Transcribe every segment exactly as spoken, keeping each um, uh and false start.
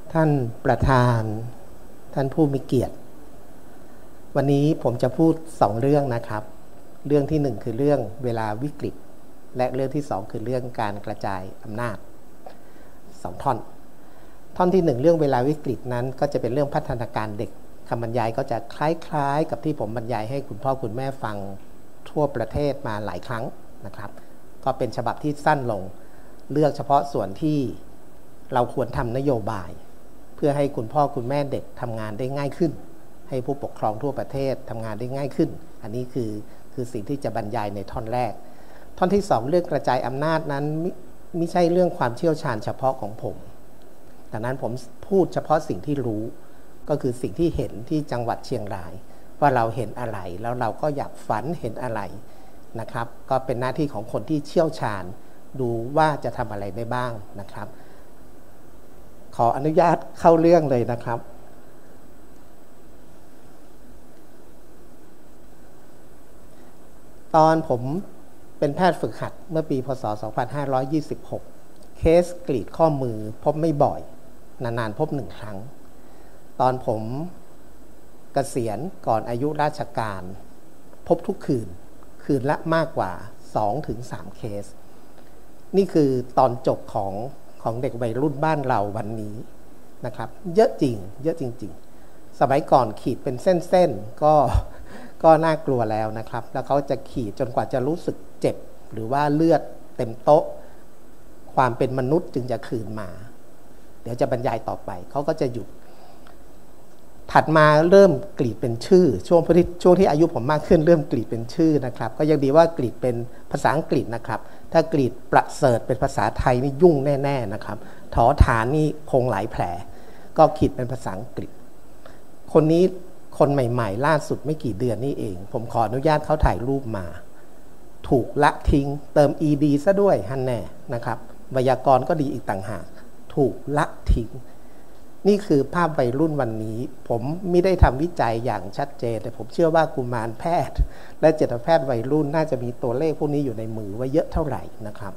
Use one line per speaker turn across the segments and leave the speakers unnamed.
ท่านประธานท่านผู้มีเกียรติวันนี้ผมจะพูดสองเรื่องนะครับเรื่องที่หนึ่งคือเรื่องเวลาวิกฤตและเรื่องที่สองคือเรื่องการกระจายอำนาจสองท่อนท่อนที่หนึ่งเรื่องเวลาวิกฤตนั้นก็จะเป็นเรื่องพัฒนาการเด็กคำบรรยายก็จะคล้ายๆกับที่ผมบรรยายให้คุณพ่อคุณแม่ฟังทั่วประเทศมาหลายครั้งนะครับก็เป็นฉบับที่สั้นลงเลือกเฉพาะส่วนที่เราควรทำนโยบายเพื่อให้คุณพ่อคุณแม่เด็กทำงานได้ง่ายขึ้นให้ผู้ปกครองทั่วประเทศทำงานได้ง่ายขึ้นอันนี้คือคือสิ่งที่จะบรรยายในท่อนแรกท่อนที่สองเรื่องกระจายอำนาจนั้นไม่ไม่ใช่เรื่องความเชี่ยวชาญเฉพาะของผมดังนั้นผมพูดเฉพาะสิ่งที่รู้ก็คือสิ่งที่เห็นที่จังหวัดเชียงรายว่าเราเห็นอะไรแล้วเราก็อยากฝันเห็นอะไรนะครับก็เป็นหน้าที่ของคนที่เชี่ยวชาญดูว่าจะทำอะไรได้บ้างนะครับขออนุญาตเข้าเรื่องเลยนะครับตอนผมเป็นแพทย์ฝึกหัดเมื่อปีพ.ศ. สองพันห้าร้อยยี่สิบหกเคสกรีดข้อมือพบไม่บ่อยนานๆพบหนึ่งครั้งตอนผมเกษียณก่อนอายุราชการพบทุกคืนคืนละมากกว่า สองถึงสาม เคสนี่คือตอนจบของของเด็กวัยรุ่นบ้านเราวันนี้นะครับเยอะจริงเยอะจริงๆสมัยก่อนขีดเป็นเส้นๆก็ก็น่ากลัวแล้วนะครับแล้วเขาจะขีดจนกว่าจะรู้สึกเจ็บหรือว่าเลือดเต็มโต๊ะความเป็นมนุษย์จึงจะคืนมาเดี๋ยวจะบรรยายต่อไปเขาก็จะหยุดถัดมาเริ่มกรีดเป็นชื่อช่วงที่ช่วงที่อายุผมมากขึ้นเริ่มกรีดเป็นชื่อนะครับก็ยังดีว่ากรีดเป็นภาษาอังกฤษนะครับถ้ากรีดประเสริฐเป็นภาษาไทยนี่ยุ่งแน่ๆนะครับถอฐานนี่คงหลายแผลก็ขีดเป็นภาษาอังกฤษคนนี้คนใหม่ๆล่าสุดไม่กี่เดือนนี่เองผมขออนุญาตเขาถ่ายรูปมาถูกละทิ้งเติม อี ดี ซะด้วยฮันแน่นะครับไวยากรณ์ก็ดีอีกต่างหากถูกละทิ้งนี่คือภาพวัยรุ่นวันนี้ผมไม่ได้ทำวิจัยอย่างชัดเจนแต่ผมเชื่อว่ากุมารแพทย์และจิตแพทย์วัยรุ่นน่าจะมีตัวเลขพวกนี้อยู่ในมือว่าเยอะเท่าไหร่นะครับ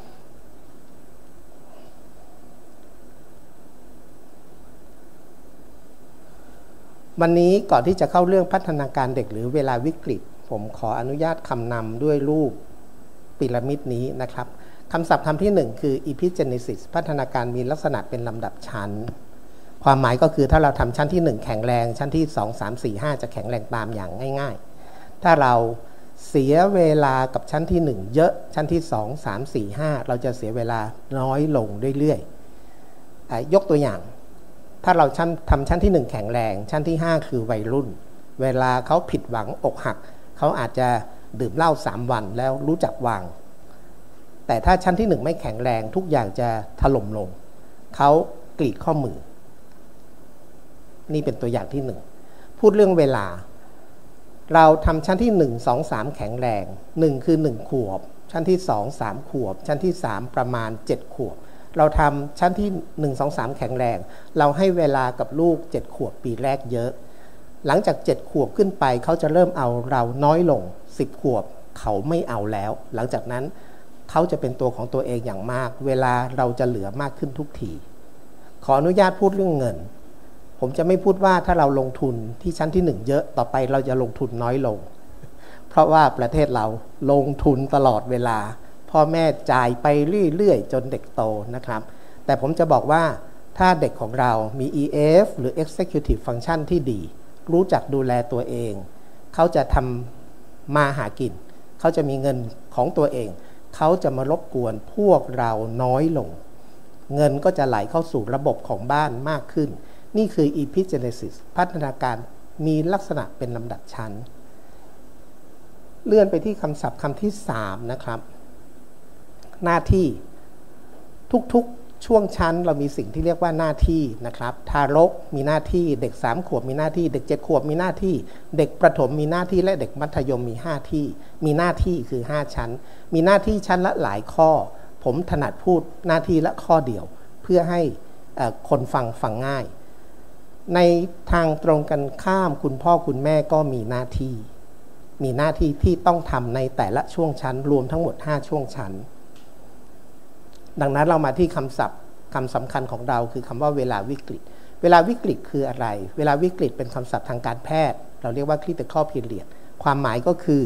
วันนี้ก่อนที่จะเข้าเรื่องพัฒนาการเด็กหรือเวลาวิกฤตผมขออนุญาตคำนำด้วยรูปพีระมิดนี้นะครับคำศัพท์คำที่หนึ่งคือ epigenesis พัฒนาการมีลักษณะเป็นลำดับชั้นความหมายก็คือถ้าเราทำชั้นที่หนึ่งแข็งแรงชั้นที่สอง สาม สี่ ห้าจะแข็งแรงตามอย่างง่ายๆถ้าเราเสียเวลากับชั้นที่หนึ่งเยอะชั้นที่สอง สาม สี่ ห้าเราจะเสียเวลาน้อยลงเรื่อยๆยกตัวอย่างถ้าเราชั้นทำชั้นที่หนึ่งแข็งแรงชั้นที่ห้าคือวัยรุ่นเวลาเขาผิดหวังอกหักเขาอาจจะดื่มเหล้าสามวันแล้วรู้จักวางแต่ถ้าชั้นที่หนึ่งไม่แข็งแรงทุกอย่างจะถล่มลงเขากรีดข้อมือนี่เป็นตัวอย่างที่หนึ่งพูดเรื่องเวลาเราทำชั้นที่หนึ่ง สอง สามแข็งแรงหนึ่งคือหนึ่งขวบชั้นที่สอง สามขวบชั้นที่สามประมาณเจ็ดขวบเราทำชั้นที่หนึ่ง สอง สามแข็งแรงเราให้เวลากับลูกเจ็ดขวบปีแรกเยอะหลังจากเจ็ดขวบขึ้นไปเขาจะเริ่มเอาเราน้อยลงสิบขวบเขาไม่เอาแล้วหลังจากนั้นเขาจะเป็นตัวของตัวเองอย่างมากเวลาเราจะเหลือมากขึ้นทุกทีขออนุญาตพูดเรื่องเงินผมจะไม่พูดว่าถ้าเราลงทุนที่ชั้นที่หนึ่งเยอะต่อไปเราจะลงทุนน้อยลงเพราะว่าประเทศเราลงทุนตลอดเวลาพ่อแม่จ่ายไปเรื่อยๆจนเด็กโตนะครับแต่ผมจะบอกว่าถ้าเด็กของเรามี อี เอฟ หรือ Executive Function ที่ดีรู้จักดูแลตัวเองเขาจะทำมาหากินเขาจะมีเงินของตัวเองเขาจะมารบกวนพวกเราน้อยลงเงินก็จะไหลเข้าสู่ระบบของบ้านมากขึ้นนี่คือ epigenesis พัฒนาการมีลักษณะเป็นลำดับชั้นเลื่อนไปที่คำศัพท์คำที่สามนะครับหน้าที่ทุกๆช่วงชั้นเรามีสิ่งที่เรียกว่าหน้าที่นะครับทารกมีหน้าที่เด็กสามขวบมีหน้าที่เด็กเจ็ดขวบมีหน้าที่เด็กประถมมีหน้าที่และเด็กมัธยมมีห้าที่มีหน้าที่คือห้าชั้นมีหน้าที่ชั้นละหลายข้อผมถนัดพูดหน้าที่ละข้อเดียวเพื่อให้คนฟังฟังง่ายในทางตรงกันข้ามคุณพ่อคุณแม่ก็มีหน้าที่มีหน้าที่ที่ต้องทำในแต่ละช่วงชั้นรวมทั้งหมดห้าช่วงชั้นดังนั้นเรามาที่คำศัพท์คำสำคัญของเราคือคำว่าเวลาวิกฤตเวลาวิกฤตคืออะไรเวลาวิกฤตเป็นคำศัพท์ทางการแพทย์เราเรียกว่า critical period ความหมายก็คือ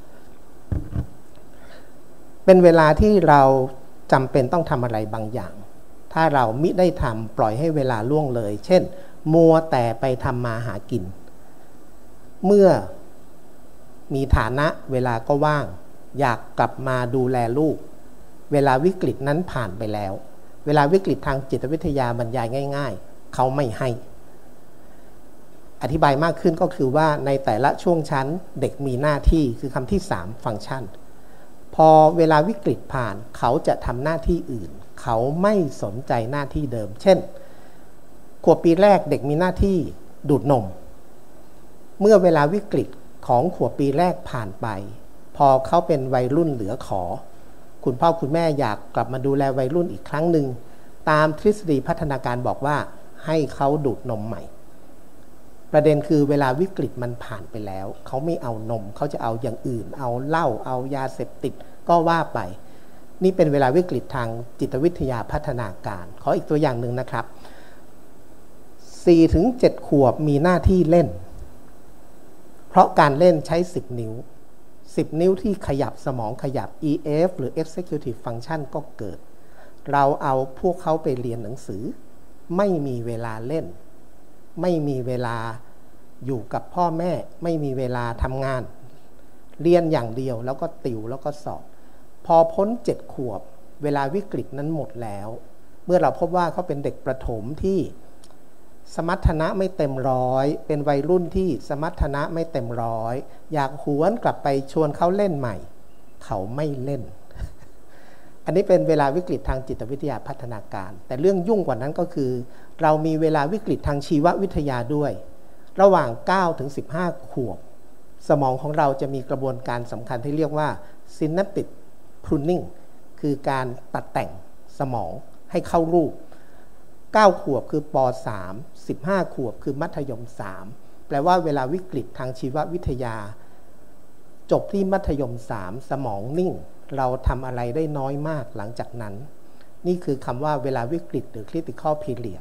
เป็นเวลาที่เราจำเป็นต้องทำอะไรบางอย่างถ้าเรามิได้ทำปล่อยให้เวลาล่วงเลยเช่นมัวแต่ไปทำมาหากินเมื่อมีฐานะเวลาก็ว่างอยากกลับมาดูแลลูกเวลาวิกฤตนั้นผ่านไปแล้วเวลาวิกฤตทางจิตวิทยาบรรยายง่ายๆเขาไม่ให้อธิบายมากขึ้นก็คือว่าในแต่ละช่วงชั้นเด็กมีหน้าที่คือคำที่สามฟังก์ชันพอเวลาวิกฤตผ่านเขาจะทำหน้าที่อื่นเขาไม่สนใจหน้าที่เดิมเช่นขวบปีแรกเด็กมีหน้าที่ดูดนมเมื่อเวลาวิกฤตของขวบปีแรกผ่านไปพอเขาเป็นวัยรุ่นเหลือขอคุณพ่อคุณแม่อยากกลับมาดูแลวัยรุ่นอีกครั้งหนึ่งตามทฤษฎีพัฒนาการบอกว่าให้เขาดูดนมใหม่ประเด็นคือเวลาวิกฤตมันผ่านไปแล้วเขาไม่เอานมเขาจะเอาอย่างอื่นเอาเหล้าเอายาเสพติดก็ว่าไปนี่เป็นเวลาวิกฤตทางจิตวิทยาพัฒนาการขออีกตัวอย่างหนึ่งนะครับ สี่ถึงเจ็ด ขวบมีหน้าที่เล่นเพราะการเล่นใช้สิบนิ้วสิบนิ้วที่ขยับสมองขยับ อี เอฟ หรือ Executive Function ก็เกิดเราเอาพวกเขาไปเรียนหนังสือไม่มีเวลาเล่นไม่มีเวลาอยู่กับพ่อแม่ไม่มีเวลาทำงานเรียนอย่างเดียวแล้วก็ติวแล้วก็สอบพอพ้นเจ็ดขวบเวลาวิกฤตนั้นหมดแล้วเมื่อเราพบว่าเขาเป็นเด็กประถมที่สมรรถนะไม่เต็มร้อยเป็นวัยรุ่นที่สมรรถนะไม่เต็มร้อยอยากหวนกลับไปชวนเขาเล่นใหม่เขาไม่เล่น อันนี้เป็นเวลาวิกฤตทางจิตวิทยาพัฒนาการแต่เรื่องยุ่งกว่านั้นก็คือเรามีเวลาวิกฤตทางชีววิทยาด้วยระหว่างเก้าถึงสิบห้าขวบสมองของเราจะมีกระบวนการสำคัญที่เรียกว่า synaptic pruning คือการตัดแต่งสมองให้เข้ารูปเก้าขวบคือป สาม สิบห้าขวบคือมัธยมสามแปลว่าเวลาวิกฤตทางชีววิทยาจบที่มัธยมสามสมองนิ่งเราทำอะไรได้น้อยมากหลังจากนั้นนี่คือคำว่าเวลาวิกฤตหรือ critical period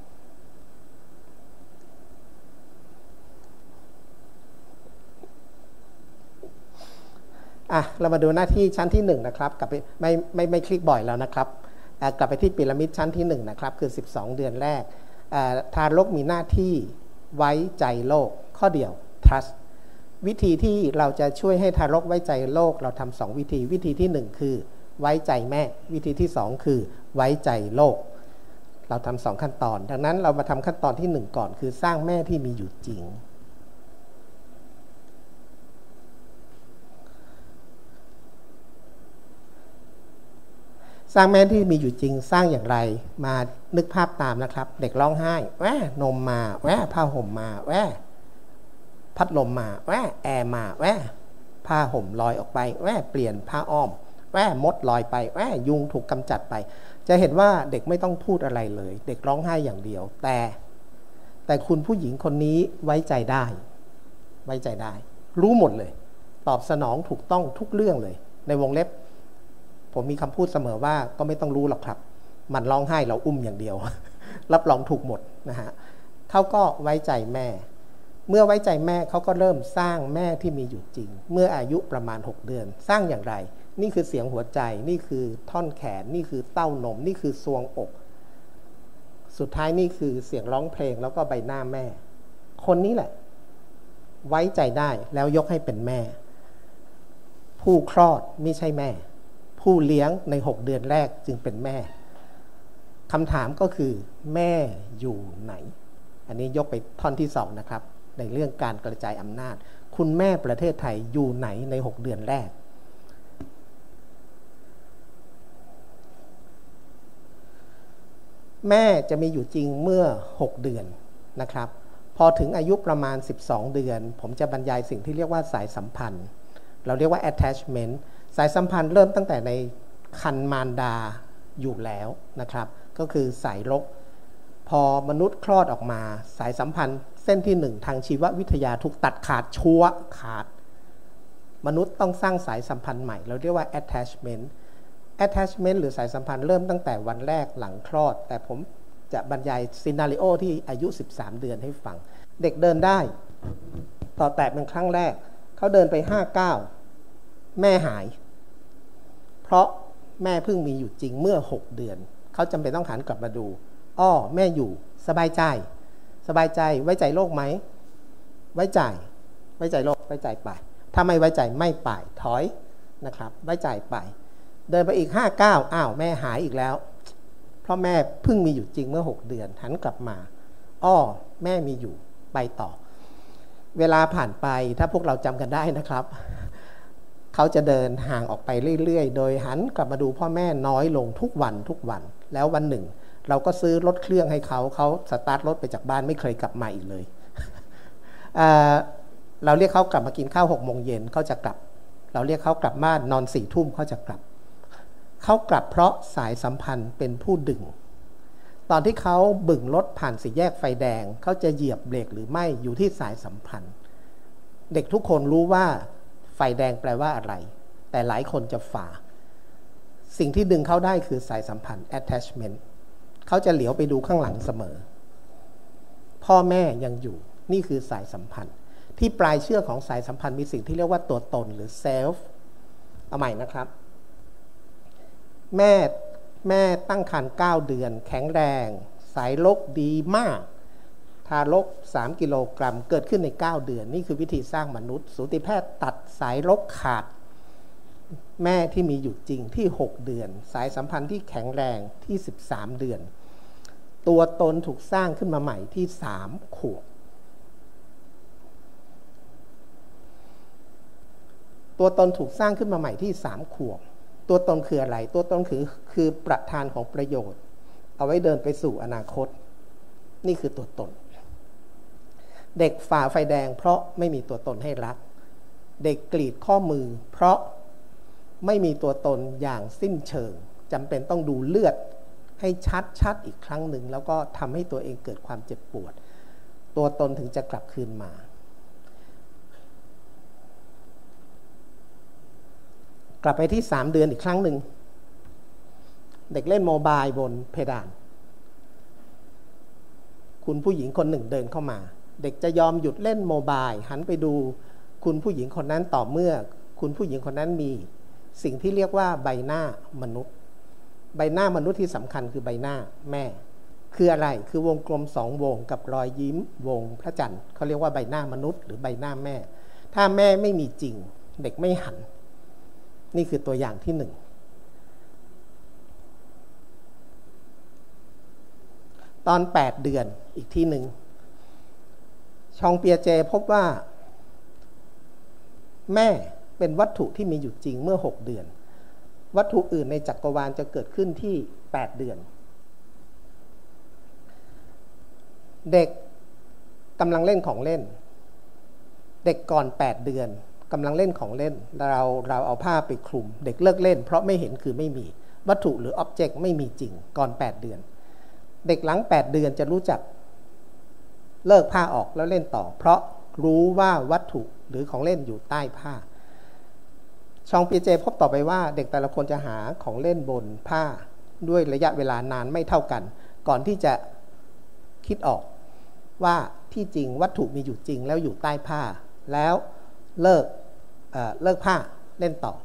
อ่ะเรามาดูหน้าที่ชั้นที่หนึ่งนะครับกลับไปไม่ไม่ไม่คลิกบ่อยแล้วนะครับกลับไปที่พีระมิดชั้นที่หนึ่งนะครับคือสิบสองเดือนแรกทารกมีหน้าที่ไว้ใจโลกข้อเดียว trust วิธีที่เราจะช่วยให้ทารกไว้ใจโลกเราทำสองวิธีวิธีที่หนึ่งคือไว้ใจแม่วิธีที่สองคือไว้ใจโลกเราทำสองขั้นตอนดังนั้นเรามาทำขั้นตอนที่หนึ่งก่อนคือสร้างแม่ที่มีอยู่จริงสร้างแม่ที่มีอยู่จริงสร้างอย่างไรมานึกภาพตามนะครับเด็กร้องไห้แว่นมมาแว่ผ้าห่มมาแว่พัดลมมาแว่แอร์มาแว่ผ้าห่มลอยออกไปแว่เปลี่ยนผ้าอ้อมแว่มดลอยไปแว่ยุงถูกกำจัดไปจะเห็นว่าเด็กไม่ต้องพูดอะไรเลยเด็กร้องไห้อย่างเดียวแต่แต่คุณผู้หญิงคนนี้ไว้ใจได้ไว้ใจได้รู้หมดเลยตอบสนองถูกต้องทุกเรื่องเลยในวงเล็บผมมีคำพูดเสมอว่าก็ไม่ต้องรู้หรอกครับมันร้องไห้เราอุ้มอย่างเดียว รับรองถูกหมดนะฮะเขาก็ไว้ใจแม่เมื่อไว้ใจแม่เขาก็เริ่มสร้างแม่ที่มีอยู่จริงเมื่ออายุประมาณหกเดือนสร้างอย่างไรนี่คือเสียงหัวใจนี่คือท่อนแขนนี่คือเต้านมนี่คือซวงอกสุดท้ายนี่คือเสียงร้องเพลงแล้วก็ใบหน้าแม่คนนี้แหละไว้ใจได้แล้วยกให้เป็นแม่ผู้คลอดไม่ใช่แม่ผู้เลี้ยงในหกเดือนแรกจึงเป็นแม่คำถามก็คือแม่อยู่ไหนอันนี้ยกไปท่อนที่สองนะครับในเรื่องการกระจายอำนาจคุณแม่ประเทศไทยอยู่ไหนในหกเดือนแรกแม่จะมีอยู่จริงเมื่อหกเดือนนะครับพอถึงอายุประมาณสิบสองเดือนผมจะบรรยายสิ่งที่เรียกว่าสายสัมพันธ์เราเรียกว่า attachment สายสัมพันธ์เริ่มตั้งแต่ในครรภ์มารดาอยู่แล้วนะครับก็คือสายรกพอมนุษย์คลอดออกมาสายสัมพันธ์เส้นที่หนึ่งทางชีววิทยาถูกตัดขาดชัวขาดมนุษย์ต้องสร้างสายสัมพันธ์ใหม่เราเรียกว่า attachment attachment หรือสายสัมพันธ์เริ่มตั้งแต่วันแรกหลังคลอดแต่ผมจะบรรยายซีนาริโอที่อายุสิบสามเดือนให้ฟังเด็กเดินได้ต่อแตะเป็นครั้งแรกเขาเดินไปห้าก้าวแม่หายเพราะแม่เพิ่งมีอยู่จริงเมื่อหกเดือนเขาจำเป็นต้องหันกลับมาดูอ้อแม่อยู่สบายใจสบายใจไว้ใจโลกไหมไว้ใจไว้ใจโลกไว้ใจไปถ้าไม่ไว้ใจไม่ไปถอยนะครับไว้ใจไปเดินไปอีกห้าก้าวอ้าวแม่หายอีกแล้วเพราะแม่เพิ่งมีอยู่จริงเมื่อหกเดือนหันกลับมาอ้อแม่มีอยู่ไปต่อเวลาผ่านไปถ้าพวกเราจำกันได้นะครับเขาจะเดินห่างออกไปเรื่อยๆโดยหันกลับมาดูพ่อแม่น้อยลงทุกวันทุกวันแล้ววันหนึ่งเราก็ซื้อรถเครื่องให้เขาเขาสตาร์ทรถไปจากบ้านไม่เคยกลับมาอีกเลย เ, เราเรียกเขากลับมากินข้าวหกโมงเย็นเขาจะกลับเราเรียกเขากลับบ้านนอนสี่ทุ่มเขาจะกลับเขากลับเพราะสายสัมพันธ์เป็นผู้ดึงตอนที่เขาบึ่งรถผ่านสี่แยกไฟแดงเขาจะเหยียบเบรกหรือไม่อยู่ที่สายสัมพันธ์เด็กทุกคนรู้ว่าไฟแดงแปลว่าอะไรแต่หลายคนจะฝ่าสิ่งที่ดึงเขาได้คือสายสัมพันธ์ attachment เขาจะเหลียวไปดูข้างหลังเสมอพ่อแม่ยังอยู่นี่คือสายสัมพันธ์ที่ปลายเชือกของสายสัมพันธ์มีสิ่งที่เรียกว่าตัวตนหรือ self เอาใหม่นะครับแม่แม่ตั้งครรภ์เก้าเดือนแข็งแรงสายรกดีมากทารกสามกิโลกรัมเกิดขึ้นในเก้าเดือนนี่คือวิธีสร้างมนุษย์สูติแพทย์ตัดสายรกขาดแม่ที่มีอยู่จริงที่หกเดือนสายสัมพันธ์ที่แข็งแรงที่สิบสามเดือนตัวตนถูกสร้างขึ้นมาใหม่ที่สามขวบตัวตนถูกสร้างขึ้นมาใหม่ที่สามขวบตัวตนคืออะไรตัวตนคือคือประธานของประโยชน์เอาไว้เดินไปสู่อนาคตนี่คือตัวตนเด็กฝ่าไฟแดงเพราะไม่มีตัวตนให้รักเด็กกรีดข้อมือเพราะไม่มีตัวตนอย่างสิ้นเชิงจำเป็นต้องดูเลือดให้ชัดๆอีกครั้งหนึ่งแล้วก็ทำให้ตัวเองเกิดความเจ็บปวดตัวตนถึงจะกลับคืนมากลับไปที่สามเดือนอีกครั้งหนึ่งเด็กเล่นโมบายบนเพดานคุณผู้หญิงคนหนึ่งเดินเข้ามาเด็กจะยอมหยุดเล่นโมบายหันไปดูคุณผู้หญิงคนนั้นต่อเมื่อคุณผู้หญิงคนนั้นมีสิ่งที่เรียกว่าใบหน้ามนุษย์ใบหน้ามนุษย์ที่สำคัญคือใบหน้าแม่คืออะไรคือวงกลมสองวงกับรอยยิ้มวงพระจันทร์เขาเรียกว่าใบหน้ามนุษย์หรือใบหน้าแม่ถ้าแม่ไม่มีจริงเด็กไม่หันนี่คือตัวอย่างที่หนึ่งตอนแปดเดือนอีกที่หนึ่งชองเปียเจพบว่าแม่เป็นวัตถุที่มีอยู่จริงเมื่อหกเดือนวัตถุอื่นในจักรวาลจะเกิดขึ้นที่แปดเดือนเด็กกำลังเล่นของเล่นเด็กก่อนแปดเดือนกำลังเล่นของเล่นเราเราเอาผ้าไปคลุมเด็กเลิกเล่นเพราะไม่เห็นคือไม่มีวัตถุหรืออ็อบเจกต์ไม่มีจริงก่อนแปดเดือนเด็กหลังแปดเดือนจะรู้จักเลิกผ้าออกแล้วเล่นต่อเพราะรู้ว่าวัตถุหรือของเล่นอยู่ใต้ผ้าชองเปียเจพบต่อไปว่าเด็กแต่ละคนจะหาของเล่นบนผ้าด้วยระยะเวลานานไม่เท่ากันก่อนที่จะคิดออกว่าที่จริงวัตถุมีอยู่จริงแล้วอยู่ใต้ผ้าแล้วเลิกเอ่อเลิกผ้าเล่นต่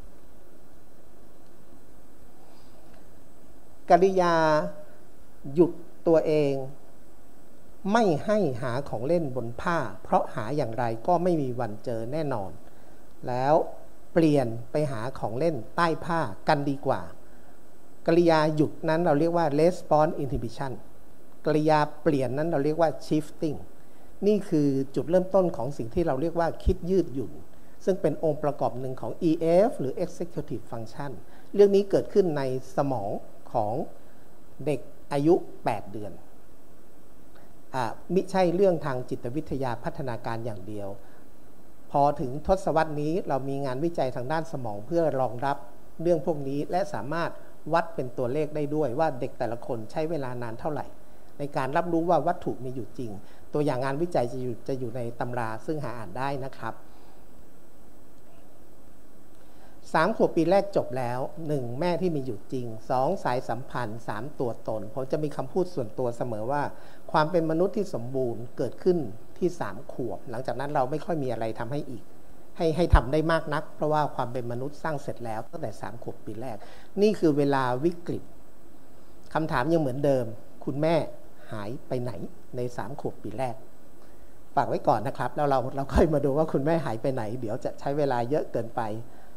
อกริยาหยุดตัวเองไม่ให้หาของเล่นบนผ้าเพราะหาอย่างไรก็ไม่มีวันเจอแน่นอนแล้วเปลี่ยนไปหาของเล่นใต้ผ้ากันดีกว่ากริยาหยุดนั้นเราเรียกว่า response inhibition กริยาเปลี่ยนนั้นเราเรียกว่า shifting นี่คือจุดเริ่มต้นของสิ่งที่เราเรียกว่าคิดยืดหยุ่นซึ่งเป็นองค์ประกอบหนึ่งของ อี เอฟ หรือ executive function เรื่องนี้เกิดขึ้นในสมองของเด็กอายุแปดเดือนอ่ามิใช่เรื่องทางจิตวิทยาพัฒนาการอย่างเดียวพอถึงทศวรรษนี้เรามีงานวิจัยทางด้านสมองเพื่อรองรับเรื่องพวกนี้และสามารถวัดเป็นตัวเลขได้ด้วยว่าเด็กแต่ละคนใช้เวลานานเท่าไหร่ในการรับรู้ว่าวัตถุมีอยู่จริงตัวอย่างงานวิจัยจะอยู่จะอยู่ในตำราซึ่งหาอ่านได้นะครับสามขวบปีแรกจบแล้วหนึ่งแม่ที่มีอยู่จริงสองสายสัมพันธ์สามตัวตนผมจะมีคำพูดส่วนตัวเสมอว่าความเป็นมนุษย์ที่สมบูรณ์เกิดขึ้นที่สามขวบหลังจากนั้นเราไม่ค่อยมีอะไรทำให้อีกให้ให้ทำได้มากนักเพราะว่าความเป็นมนุษย์สร้างเสร็จแล้วตั้งแต่สามขวบปีแรกนี่คือเวลาวิกฤตคำถามยังเหมือนเดิมคุณแม่หายไปไหนในสามขวบปีแรกฝากไว้ก่อนนะครับแล้วเราเราค่อยมาดูว่าคุณแม่หายไปไหนเดี๋ยวจะใช้เวลาเยอะเกินไป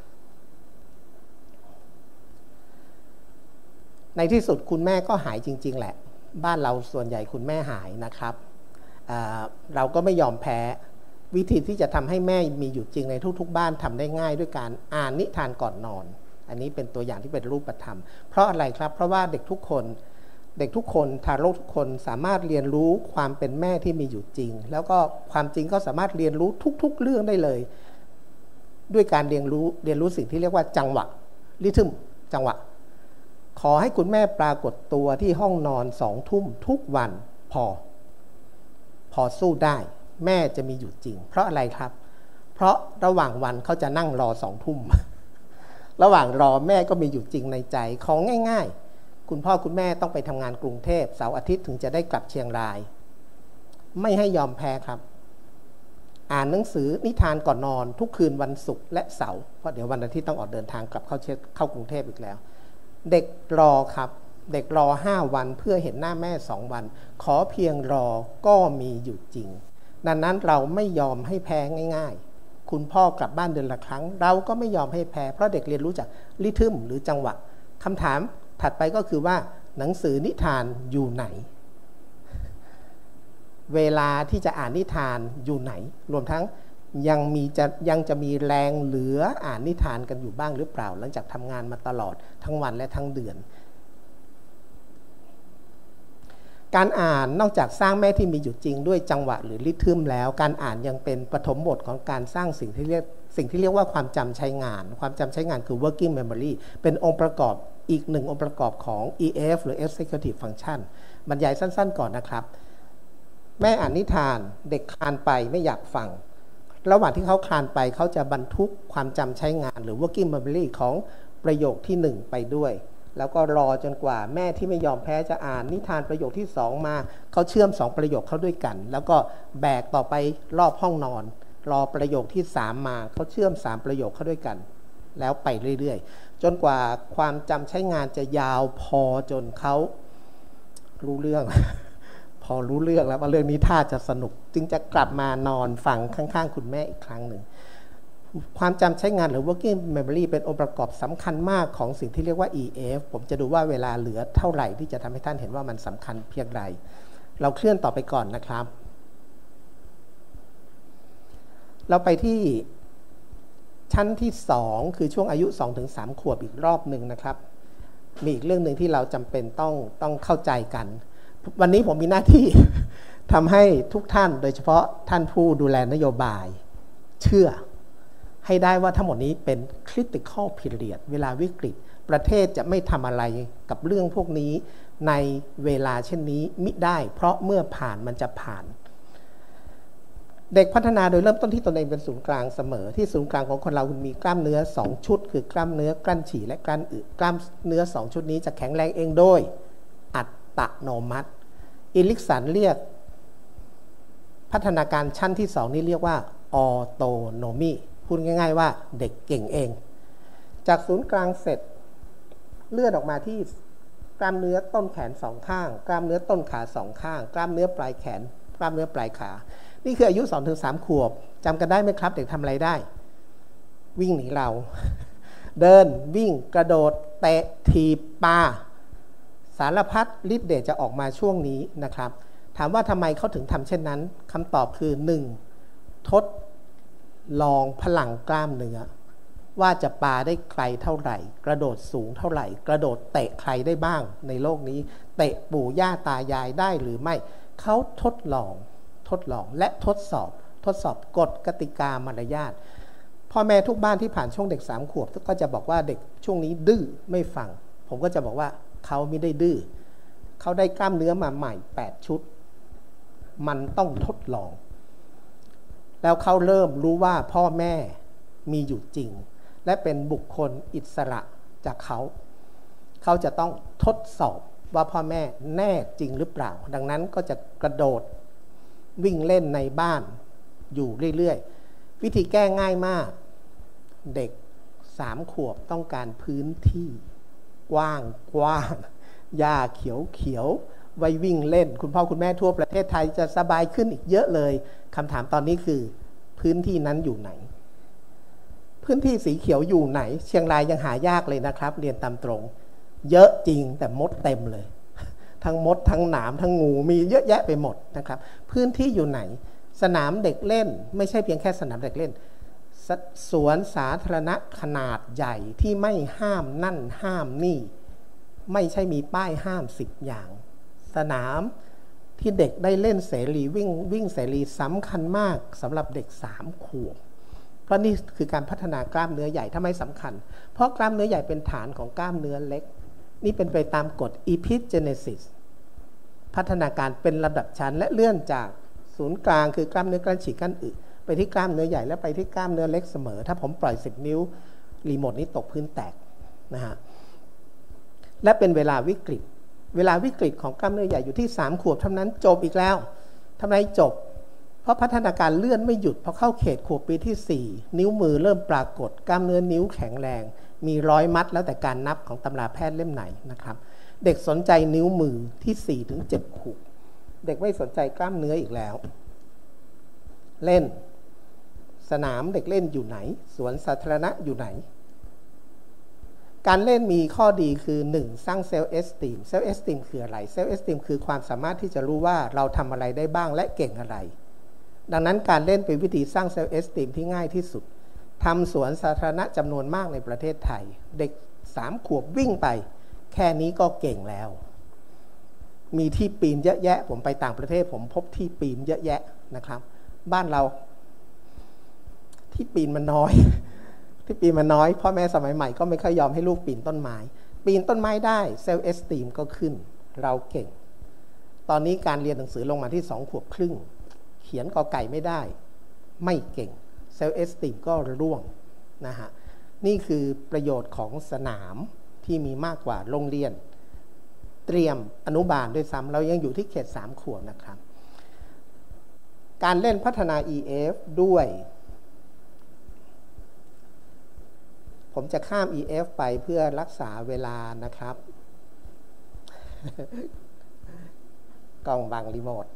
ในที่สุดคุณแม่ก็หายจริงๆแหละบ้านเราส่วนใหญ่คุณแม่หายนะครับเราก็ไม่ยอมแพ้วิธีที่จะทำให้แม่มีอยู่จริงในทุกๆบ้านทำได้ง่ายด้วยการอ่านนิทานก่อนนอนอันนี้เป็นตัวอย่างที่เป็นรูปธรรมเพราะอะไรครับเพราะว่าเด็กทุกคนเด็กทุกคนทารกทุกคนสามารถเรียนรู้ความเป็นแม่ที่มีอยู่จริงแล้วก็ความจริงก็สามารถเรียนรู้ทุกๆเรื่องได้เลยด้วยการเรียนรู้เรียนรู้สิ่งที่เรียกว่าจังหวะริทึมจังหวะขอให้คุณแม่ปรากฏตัวที่ห้องนอนสองทุ่มทุกวันพอพอสู้ได้แม่จะมีอยู่จริงเพราะอะไรครับเพราะระหว่างวันเขาจะนั่งรอสองทุ่มระหว่างรอแม่ก็มีอยู่จริงในใจของง่ายๆคุณพ่อคุณแม่ต้องไปทำงานกรุงเทพเสาร์อาทิตย์ถึงจะได้กลับเชียงรายไม่ให้ยอมแพ้ครับอ่านหนังสือนิทานก่อนนอนทุกคืนวันศุกร์และเสาร์เพราะเดี๋ยววันอาทิตย์ต้องออกเดินทางกลับเข้าเชเข้ากรุงเทพอีกแล้วเด็กรอครับเด็กรอห้าวันเพื่อเห็นหน้าแม่สองวันขอเพียงรอก็มีอยู่จริงดังนั้นเราไม่ยอมให้แพ้ง่ายๆคุณพ่อกลับบ้านเดือนละครั้งเราก็ไม่ยอมให้แพ้เพราะเด็กเรียนรู้จากริทึมหรือจังหวะคำถามถัดไปก็คือว่าหนังสือนิทานอยู่ไหนเวลาที่จะอ่านนิทานอยู่ไหนรวมทั้งยังมีจะยังจะมีแรงเหลืออ่านนิทานกันอยู่บ้างหรือเปล่าหลังจากทำงานมาตลอดทั้งวันและทั้งเดือนการอ่านนอกจากสร้างแม่ที่มีอยู่จริงด้วยจังหวะหรือริทึมแล้วการอ่านยังเป็นปฐมบทของการสร้างสิ่งที่เรียกสิ่งที่เรียกว่าความจำใช้งานความจำใช้งานคือ working memory เป็นองค์ประกอบอีกหนึ่งองค์ประกอบของ อี เอฟ หรือ executive function บรรยายสั้นๆก่อนนะครับแม่อ่านนิทานเด็กคลานไปไม่อยากฟังระหว่างที่เขาคลานไปเขาจะบันทึกความจำใช้งานหรือ working memory ของประโยคที่หนึ่งไปด้วยแล้วก็รอจนกว่าแม่ที่ไม่ยอมแพ้จะอ่านนิทานประโยคที่สองมาเขาเชื่อมสองประโยคเข้าด้วยกันแล้วก็แบกต่อไปรอบห้องนอนรอประโยคที่สามมาเขาเชื่อมสามประโยคเข้าด้วยกันแล้วไปเรื่อยๆจนกว่าความจำใช้งานจะยาวพอจนเขารู้เรื่อง พอรู้เรื่องแล้วว่าเรื่องนี้ท่าจะสนุกจึงจะกลับมานอนฟังข้างๆคุณแม่อีกครั้งหนึ่งความจำใช้งานหรือ working memory เป็นองค์ประกอบสำคัญมากของสิ่งที่เรียกว่า อี เอฟ ผมจะดูว่าเวลาเหลือเท่าไหร่ที่จะทำให้ท่านเห็นว่ามันสำคัญเพียงไรเราเคลื่อนต่อไปก่อนนะครับเราไปที่ชั้นที่สองคือช่วงอายุ สองถึงสาม ขวบอีกรอบหนึ่งนะครับมีอีกเรื่องหนึ่งที่เราจำเป็นต้องต้องเข้าใจกันวันนี้ผมมีหน้าที่ ทำให้ทุกท่านโดยเฉพาะท่านผู้ดูแลนโยบายเชื่อให้ได้ว่าทั้งหมดนี้เป็น critical period เวลาวิกฤตประเทศจะไม่ทำอะไรกับเรื่องพวกนี้ในเวลาเช่นนี้มิได้เพราะเมื่อผ่านมันจะผ่านเด็กพัฒนาโดยเริ่มต้นที่ตนเองเป็นศูนย์กลางเสมอที่ศูนย์กลางของคนเรามีกล้ามเนื้อสองชุดคือกล้ามเนื้อกลั้นฉี่และกลั้นอึกล้ามเนื้อสองชุดนี้จะแข็งแรงเองโดยอัตโนมัติอิลิกสันเรียกพัฒนาการชั้นที่สองนี้เรียกว่าออโตโนมีพูดง่ายๆว่าเด็กเก่งเองจากศูนย์กลางเสร็จเลื่อนออกมาที่กล้ามเนื้อต้นแขนสองข้างกล้ามเนื้อต้นขาสองข้างกล้ามเนื้อปลายแขนกล้ามเนื้อปลายขานี่คืออายุ สองถึงสาม ขวบจำกันได้ไหมครับเด็กทำอะไรได้วิ่งหนีเรา เดินวิ่งกระโดดเตะถีบปาสารพัดฤทธิ์เดชจะออกมาช่วงนี้นะครับถามว่าทำไมเขาถึงทำเช่นนั้นคำตอบคือหนึ่งทดลองพลังกล้ามเนื้อว่าจะปาได้ไกลเท่าไหร่กระโดดสูงเท่าไหร่กระโดดเตะใครได้บ้างในโลกนี้เตะปู่ย่าตายายได้หรือไม่เขาทดลองทดลองและทดสอบทดสอบกฎกติกามารยาทพ่อแม่ทุกบ้านที่ผ่านช่วงเด็กสามขวบก็จะบอกว่าเด็กช่วงนี้ดื้อไม่ฟังผมก็จะบอกว่าเขาไม่ได้ดื้อเขาได้กล้ามเนื้อมาใหม่แปดชุดมันต้องทดลองแล้วเขาเริ่มรู้ว่าพ่อแม่มีอยู่จริงและเป็นบุคคลอิสระจากเขาเขาจะต้องทดสอบว่าพ่อแม่แน่จริงหรือเปล่าดังนั้นก็จะกระโดดวิ่งเล่นในบ้านอยู่เรื่อยๆวิธีแก้ง่ายมากเด็กสามขวบต้องการพื้นที่กว้างกว้างหญ้าเขียวเขียวไว้วิ่งเล่นคุณพ่อคุณแม่ทั่วประเทศไทยจะสบายขึ้นอีกเยอะเลยคำถามตอนนี้คือพื้นที่นั้นอยู่ไหนพื้นที่สีเขียวอยู่ไหนเชียงรายยังหายากเลยนะครับเรียนตามตรงเยอะจริงแต่มดเต็มเลยทั้งมดทั้งหนามทั้งงูมีเยอะแยะไปหมดนะครับพื้นที่อยู่ไหนสนามเด็กเล่นไม่ใช่เพียงแค่สนามเด็กเล่นสวนสาธารณะขนาดใหญ่ที่ไม่ห้ามนั่นห้ามนี่ไม่ใช่มีป้ายห้ามสิบอย่างสนามที่เด็กได้เล่นเสรีวิ่งวิ่งเสรีสำคัญมากสำหรับเด็กสามขวบเพราะนี่คือการพัฒนากล้ามเนื้อใหญ่ทำไมสำคัญเพราะกล้ามเนื้อใหญ่เป็นฐานของกล้ามเนื้อเล็กนี่เป็นไปตามกฎ epigenesis พัฒนาการเป็นลำดับชั้นและเลื่อนจากศูนย์กลางคือกล้ามเนื้อกล้ามฉีกกล้ามอึไปที่กล้ามเนื้อใหญ่และไปที่กล้ามเนื้อเล็กเสมอถ้าผมปล่อยสิบนิ้วรีโมทนี้ตกพื้นแตกนะฮะและเป็นเวลาวิกฤตเวลาวิกฤตของกล้ามเนื้อใหญ่อยู่ที่สามขวบเท่านั้นจบอีกแล้วทำไมจบเพราะพัฒนาการเลื่อนไม่หยุดพอเข้าเขตขวบปีที่สี่นิ้วมือเริ่มปรากฏกล้ามเนื้อนิ้วแข็งแรงมีร้อยมัดแล้วแต่การนับของตำราแพทย์เล่มไหนนะครับเด็กสนใจนิ้วมือที่ สี่ถึงเจ็ด ขวบเด็กไม่สนใจกล้ามเนื้ออีกแล้วเล่นสนามเด็กเล่นอยู่ไหนสวนสาธารณะอยู่ไหนการเล่นมีข้อดีคือหนึ่งสร้างเซลล์เอสติมเซลล์เอสติมคืออะไรเซลล์เอสติมคือความสามารถที่จะรู้ว่าเราทำอะไรได้บ้างและเก่งอะไรดังนั้นการเล่นเป็นวิธีสร้างเซลล์เอสติมที่ง่ายที่สุดทำสวนสาธารณะจำนวนมากในประเทศไทยเด็กสามขวบวิ่งไปแค่นี้ก็เก่งแล้วมีที่ปีนเยอะแยะผมไปต่างประเทศผมพบที่ปีนเยอะแยะนะครับบ้านเราที่ปีนมันน้อยที่ปีนมันน้อยพ่อแม่สมัยใหม่ก็ไม่ค่อยยอมให้ลูกปีนต้นไม้ปีนต้นไม้ได้เซลล์เอสติมก็ขึ้นเราเก่งตอนนี้การเรียนหนังสือลงมาที่สองขวบครึ่งเขียนกอไก่ไม่ได้ไม่เก่งเซลล์เอสติมก็ร่วงนะฮะนี่คือประโยชน์ของสนามที่มีมากกว่าโรงเรียนเตรียมอนุบาลด้วยซ้ำเรายังอยู่ที่เขตสามขวบนะครับการเล่นพัฒนา อี เอฟ ด้วยผมจะข้าม อี เอฟ ไปเพื่อรักษาเวลานะครับ กล้องบังรีโมท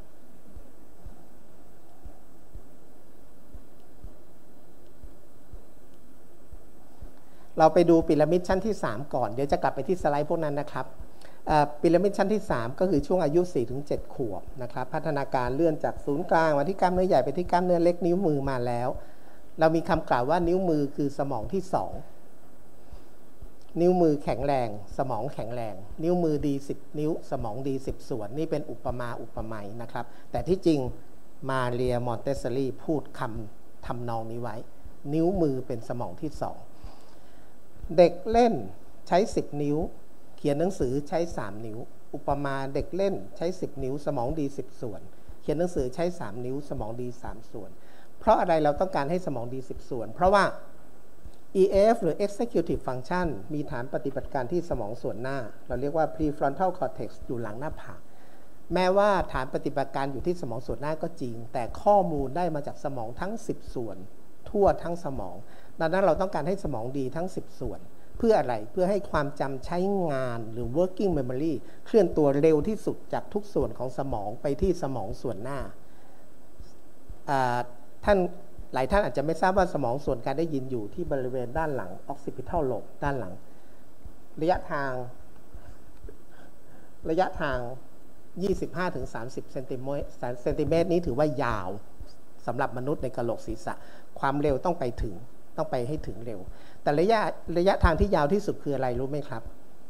เราไปดูพีระมิดชั้นที่สามก่อนเดี๋ยวจะกลับไปที่สไลด์พวกนั้นนะครับพีระมิดชั้นที่สามก็คือช่วงอายุ สี่ถึงเจ็ด ขวบนะครับพัฒนาการเลื่อนจากศูนย์กลางมาที่กล้ามเนื้อใหญ่ไปที่กล้ามเนื้อเล็กนิ้วมือมาแล้วเรามีคำกล่าวว่านิ้วมือคือสมองที่สองนิ้วมือแข็งแรงสมองแข็งแรงนิ้วมือดีสิบนิ้วสมองดีสิบส่วนนี่เป็นอุปมาอุปไมยนะครับแต่ที่จริงมาเรียมอนเตสซอรี่พูดคำทำนองนี้ไว้นิ้วมือเป็นสมองที่สองเด็กเล่นใช้สิบนิ้วเขียนหนังสือใช้สามนิ้วอุปมาเด็กเล่นใช้สิบนิ้วสมองดีสิบส่วนเขียนหนังสือใช้สามนิ้วสมองดีสามส่วนเพราะอะไรเราต้องการให้สมองดีสิบส่วนเพราะว่า อี เอฟ หรือ Executive Function มีฐานปฏิบัติการที่สมองส่วนหน้าเราเรียกว่า Prefrontal Cortex อยู่หลังหน้าผากแม้ว่าฐานปฏิบัติการอยู่ที่สมองส่วนหน้าก็จริงแต่ข้อมูลได้มาจากสมองทั้งสิบส่วนทั่วทั้งสมองดังนั้นเราต้องการให้สมองดีทั้งสิบส่วนเพื่ออะไรเพื่อให้ความจำใช้งานหรือ working memory เคลื่อนตัวเร็วที่สุดจากทุกส่วนของสมองไปที่สมองส่วนหน้าท่านหลายท่านอาจจะไม่ทราบว่าสมองส่วนการได้ยินอยู่ที่บริเวณด้านหลัง occipital lobe ด้านหลังระยะทางระยะทาง ยี่สิบห้าถึงสามสิบ เซนติเมตรเซนติเมตรนี้ถือว่ายาวสำหรับมนุษย์ในกะโหลกศีรษะความเร็วต้องไปถึงต้องไปให้ถึงเร็วแต่ระยะระยะทางที่ยาวที่สุดคืออะไรรู้ไหมครับ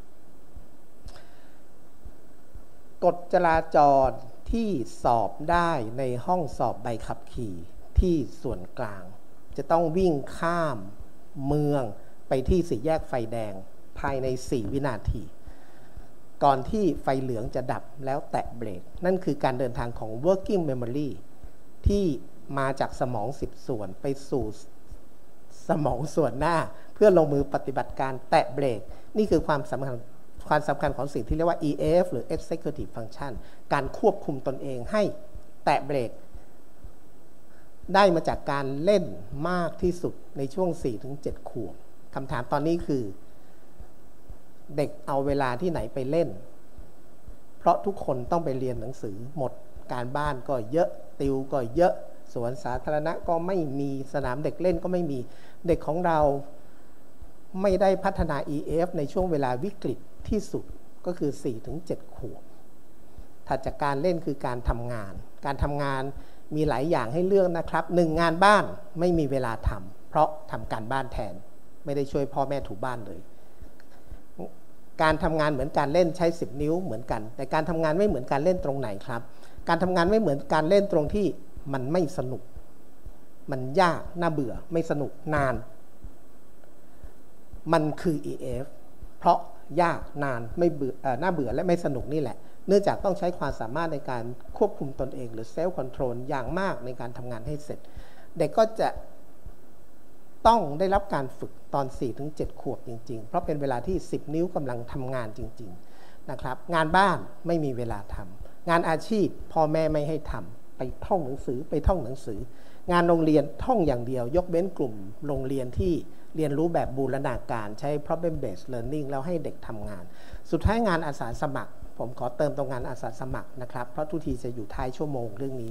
กฎจราจรที่สอบได้ในห้องสอบใบขับขี่ที่ส่วนกลางจะต้องวิ่งข้ามเมืองไปที่สี่แยกไฟแดงภายในสี่วินาทีก่อนที่ไฟเหลืองจะดับแล้วแตะเบรกนั่นคือการเดินทางของ working memory ที่มาจากสมองสิบส่วนไปสู่สมองส่วนหน้าเพื่อลงมือปฏิบัติการแตะเบรกนี่คือความสำคัญความสำคัญของสิ่งที่เรียกว่า อี เอฟ หรือ Executive Function การควบคุมตนเองให้แตะเบรกได้มาจากการเล่นมากที่สุดในช่วง สี่ถึงเจ็ด ขวบคำถามตอนนี้คือเด็กเอาเวลาที่ไหนไปเล่นเพราะทุกคนต้องไปเรียนหนังสือหมดการบ้านก็เยอะติวก็เยอะสวนสาธารณะก็ไม่มีสนามเด็กเล่นก็ไม่มีเด็กของเราไม่ได้พัฒนา อี เอฟ ในช่วงเวลาวิกฤตที่สุดก็คือ สี่ถึงเจ็ด ขวบถัดจากการเล่นคือการทำงานการทำงานมีหลายอย่างให้เลือกนะครับหนึ่งงานบ้านไม่มีเวลาทำเพราะทำการบ้านแทนไม่ได้ช่วยพ่อแม่ถูบ้านเลยการทำงานเหมือนการเล่นใช้สิบนิ้วเหมือนกันแต่การทำงานไม่เหมือนการเล่นตรงไหนครับการทำงานไม่เหมือนการเล่นตรงที่มันไม่สนุกมันยากน่าเบื่อไม่สนุกนานมันคือ อี เอฟ เพราะยากนานไม่เบื่อเอ่อน่าเบื่อและไม่สนุกนี่แหละเนื่องจากต้องใช้ความสามารถในการควบคุมตนเองหรือเซลฟ์คอนโทรลอย่างมากในการทำงานให้เสร็จเด็กก็จะต้องได้รับการฝึกตอน สี่ถึงเจ็ด ขวบจริงๆเพราะเป็นเวลาที่สิบนิ้วกำลังทำงานจริงๆนะครับงานบ้านไม่มีเวลาทำงานอาชีพพ่อแม่ไม่ให้ทำไปท่องหนังสือไปท่องหนังสืองานโรงเรียนท่องอย่างเดียวยกเว้นกลุ่มโรงเรียนที่เรียนรู้แบบบูรณาการใช้ problem based learning แล้วให้เด็กทำงานสุดท้ายงานอาสาสมัครผมขอเติมตรงงานอาสาสมัครนะครับเพราะทุกทีจะอยู่ท้ายชั่วโมงเรื่องนี้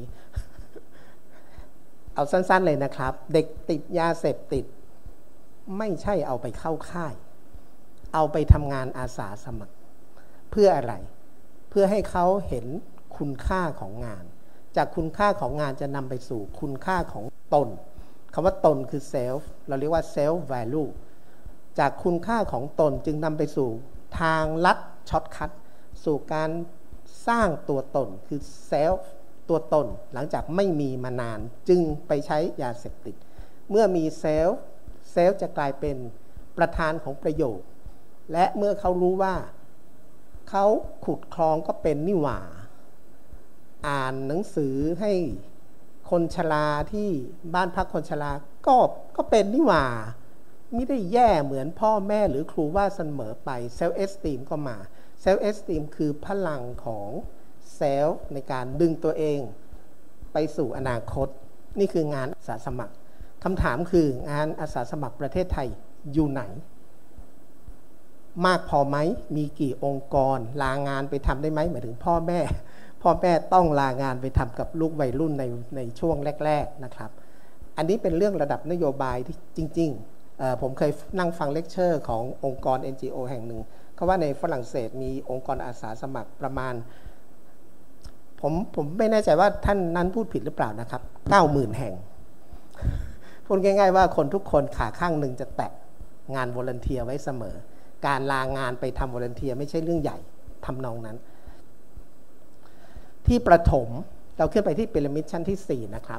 เอาสั้นๆเลยนะครับเด็กติดยาเสพติดไม่ใช่เอาไปเข้าค่ายเอาไปทำงานอาสาสมัครเพื่ออะไรเพื่อให้เขาเห็นคุณค่าของงานจากคุณค่าของงานจะนำไปสู่คุณค่าของตนคำว่าตนคือ self เราเรียกว่า self value จากคุณค่าของตนจึงนำไปสู่ทางลัดช็อตคัทสู่การสร้างตัวตนคือ self ตัวตนหลังจากไม่มีมานานจึงไปใช้ยาเสพติดเมื่อมี self self จะกลายเป็นประธานของประโยคและเมื่อเขารู้ว่าเขาขุดคลองก็เป็นนี่หว่าอ่านหนังสือให้คนชราที่บ้านพักคนชราก็ก็เป็นนี่หว่าไม่ได้แย่เหมือนพ่อแม่หรือครูว่าเสมอไป self esteem ก็มา self esteem คือพลังของ self ในการดึงตัวเองไปสู่อนาคตนี่คืองานอาสาสมัครคำถามคืองานอาสาสมัครประเทศไทยอยู่ไหนมากพอไหมมีกี่องค์กรลางานไปทำได้ไหมหมายถึงพ่อแม่พ่อแม่ต้องลางานไปทำกับลูกวัยรุ่นในในช่วงแรกๆนะครับอันนี้เป็นเรื่องระดับนโยบายที่จริงๆผมเคยนั่งฟังเลคเชอร์ขององค์กร เอ็น จี โอ แห่งหนึ่งเขาว่าในฝรั่งเศสมีองค์กรอาสาสมัครประมาณผมผมไม่แน่ใจว่าท่านนั้นพูดผิดหรือเปล่านะครับ เก้าหมื่น แห่งพูดง่ายๆว่าคนทุกคนขาข้างหนึ่งจะแตะงานวอลันเทียร์ไว้เสมอการลางานไปทำวอลันเทียร์ไม่ใช่เรื่องใหญ่ทำนองนั้นที่ประถมเราขึ้นไปที่พีระมิดชั้นที่สี่นะครับ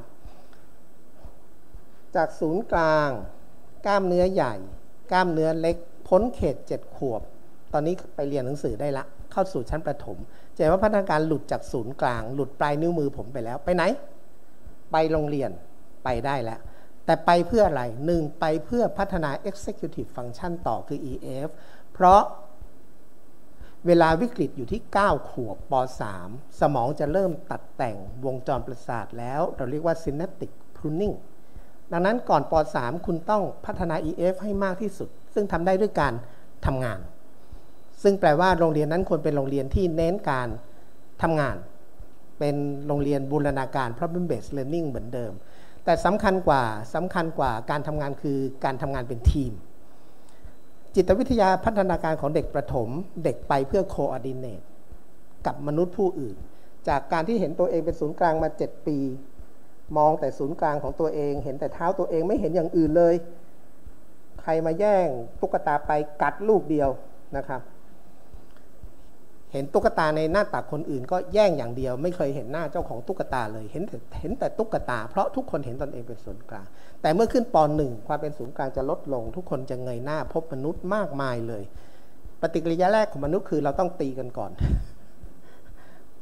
จากศูนย์กลางกล้ามเนื้อใหญ่กล้ามเนื้อเล็กพ้นเขตเจ็ดขวบตอนนี้ไปเรียนหนังสือได้ละเข้าสู่ชั้นประถมจะเห็นว่าพัฒนาการหลุดจากศูนย์กลางหลุดปลายนิ้วมือผมไปแล้วไปไหนไปโรงเรียนไปได้แล้วแต่ไปเพื่ออะไรหนึ่งไปเพื่อพัฒนา Executive Function ต่อคือ อี เอฟ เพราะเวลาวิกฤตอยู่ที่เก้าขวบป สาม สมองจะเริ่มตัดแต่งวงจรประสาทแล้วเราเรียกว่า Synaptic Pruning ดังนั้นก่อนป สาม คุณต้องพัฒนา อี เอฟ ให้มากที่สุดซึ่งทำได้ด้วยการทำงานซึ่งแปลว่าโรงเรียนนั้นควรเป็นโรงเรียนที่เน้นการทำงานเป็นโรงเรียนบูรณาการ problem based learning เหมือนเดิมแต่สำคัญกว่าสำคัญกว่าการทำงานคือการทำงานเป็นทีมจิตวิทยาพัฒนาการของเด็กประถมเด็กไปเพื่อ coordinate กับมนุษย์ผู้อื่นจากการที่เห็นตัวเองเป็นศูนย์กลางมาเจ็ดปีมองแต่ศูนย์กลางของตัวเองเห็นแต่เท้าตัวเองไม่เห็นอย่างอื่นเลยใครมาแย่งตุ๊กตาไปกัดลูกเดียวนะครับเห็นตุ๊กตาในหน้าตักคนอื่นก็แย่งอย่างเดียวไม่เคยเห็นหน้าเจ้าของตุ๊กตาเลยเห็นแต่เห็นแต่ตุ๊กตาเพราะทุกคนเห็นตนเองเป็นศูนย์กลางแต่เมื่อขึ้นป หนึ่ง ความเป็นศูนย์กลางจะลดลงทุกคนจะเงยหน้าพบมนุษย์มากมายเลยปฏิกิริยาแรกของมนุษย์คือเราต้องตีกันก่อน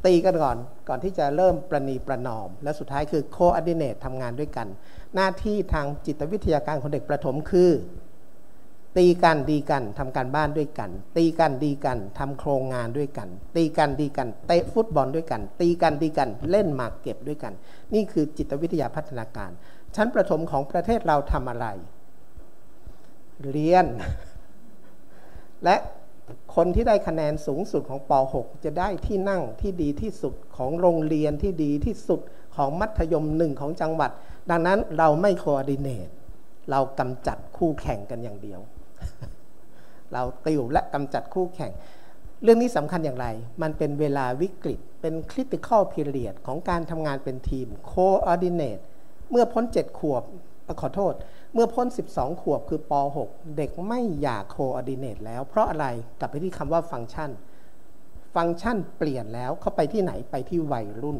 ตีกันก่อนก่อนที่จะเริ่มประนีประนอมและสุดท้ายคือ coordinate ทำงานด้วยกันหน้าที่ทางจิตวิทยาการของเด็กประถมคือตีกันดีกันทำการบ้านด้วยกันตีกันดีกันทำโครงงานด้วยกันตีกันดีกันเตะฟุตบอลด้วยกันตีกันดีกันเล่นหมากเก็บด้วยกันนี่คือจิตวิทยาพัฒนาการชั้นประถมของประเทศเราทำอะไรเรียนและคนที่ได้คะแนนสูงสุดของป หก จะได้ที่นั่งที่ดีที่สุดของโรงเรียนที่ดีที่สุดของมัธยมหนึ่งของจังหวัดดังนั้นเราไม่โคออร์ดิเนตเรากำจัดคู่แข่งกันอย่างเดียว เราติวและกำจัดคู่แข่งเรื่องนี้สำคัญอย่างไรมันเป็นเวลาวิกฤตเป็น critical period ของการทำงานเป็นทีม coordinate เมื่อพ้นเจ็ดขวบขอโทษเมื่อพ้นสิบสองขวบคือป หก เด็กไม่อยาก coordinate แล้วเพราะอะไรกลับไปที่คำว่าฟังก์ชันฟังก์ชันเปลี่ยนแล้วเขาไปที่ไหนไปที่วัยรุ่น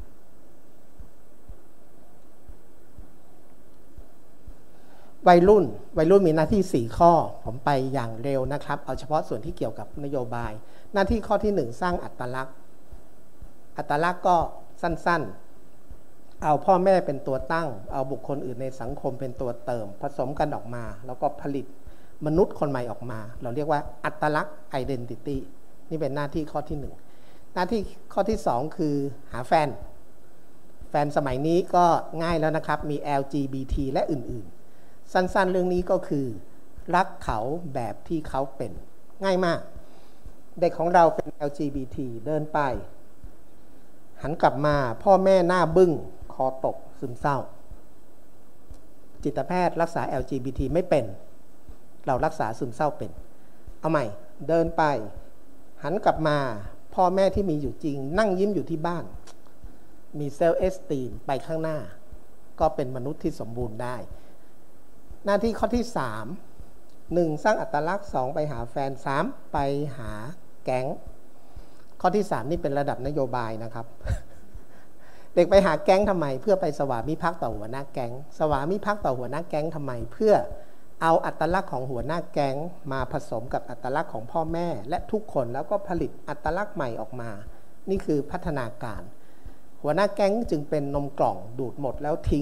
วัยรุ่นวัยรุ่นมีหน้าที่สี่ข้อผมไปอย่างเร็วนะครับเอาเฉพาะส่วนที่เกี่ยวกับนโยบายหน้าที่ข้อที่หนึ่งสร้างอัตลักษณ์อัตลักษณ์ก็สั้นๆเอาพ่อแม่เป็นตัวตั้งเอาบุคคลอื่นในสังคมเป็นตัวเติมผสมกันออกมาแล้วก็ผลิตมนุษย์คนใหม่ออกมาเราเรียกว่าอัตลักษณ์ identity นี่เป็นหน้าที่ข้อที่หนึ่งหน้าที่ข้อที่สองคือหาแฟนแฟนสมัยนี้ก็ง่ายแล้วนะครับมี แอล จี บี ที และอื่นๆสั้นๆเรื่องนี้ก็คือรักเขาแบบที่เขาเป็นง่ายมากเด็กของเราเป็น แอล จี บี ที เดินไปหันกลับมาพ่อแม่หน้าบึ้งคอตกซึมเศร้าจิตแพทย์รักษา แอล จี บี ที ไม่เป็นเรารักษาซึมเศร้าเป็นเอาใหม่เดินไปหันกลับมาพ่อแม่ที่มีอยู่จริงนั่งยิ้มอยู่ที่บ้านมีเซลฟ์เอสตีมไปข้างหน้าก็เป็นมนุษย์ที่สมบูรณ์ได้หน้าที่ข้อที่สาม หนึ่งสร้างอัตลักษณ์สองไปหาแฟนสามไปหาแก๊งข้อที่สามนี่เป็นระดับนโยบายนะครับ เด็กไปหาแก๊งทำไมเพื่อไปสวามิภักดิ์ต่อหัวหน้าแก๊งสวามิภักดิ์ต่อหัวหน้าแก๊งทำไมเพื่อเอาอัตลักษณ์ของหัวหน้าแก๊งมาผสมกับอัตลักษณ์ของพ่อแม่และทุกคนแล้วก็ผลิตอัตลักษณ์ใหม่ออกมานี่คือพัฒนาการหัวหน้าแก๊งจึงเป็นนมกล่องดูดหมดแล้วทิ้ง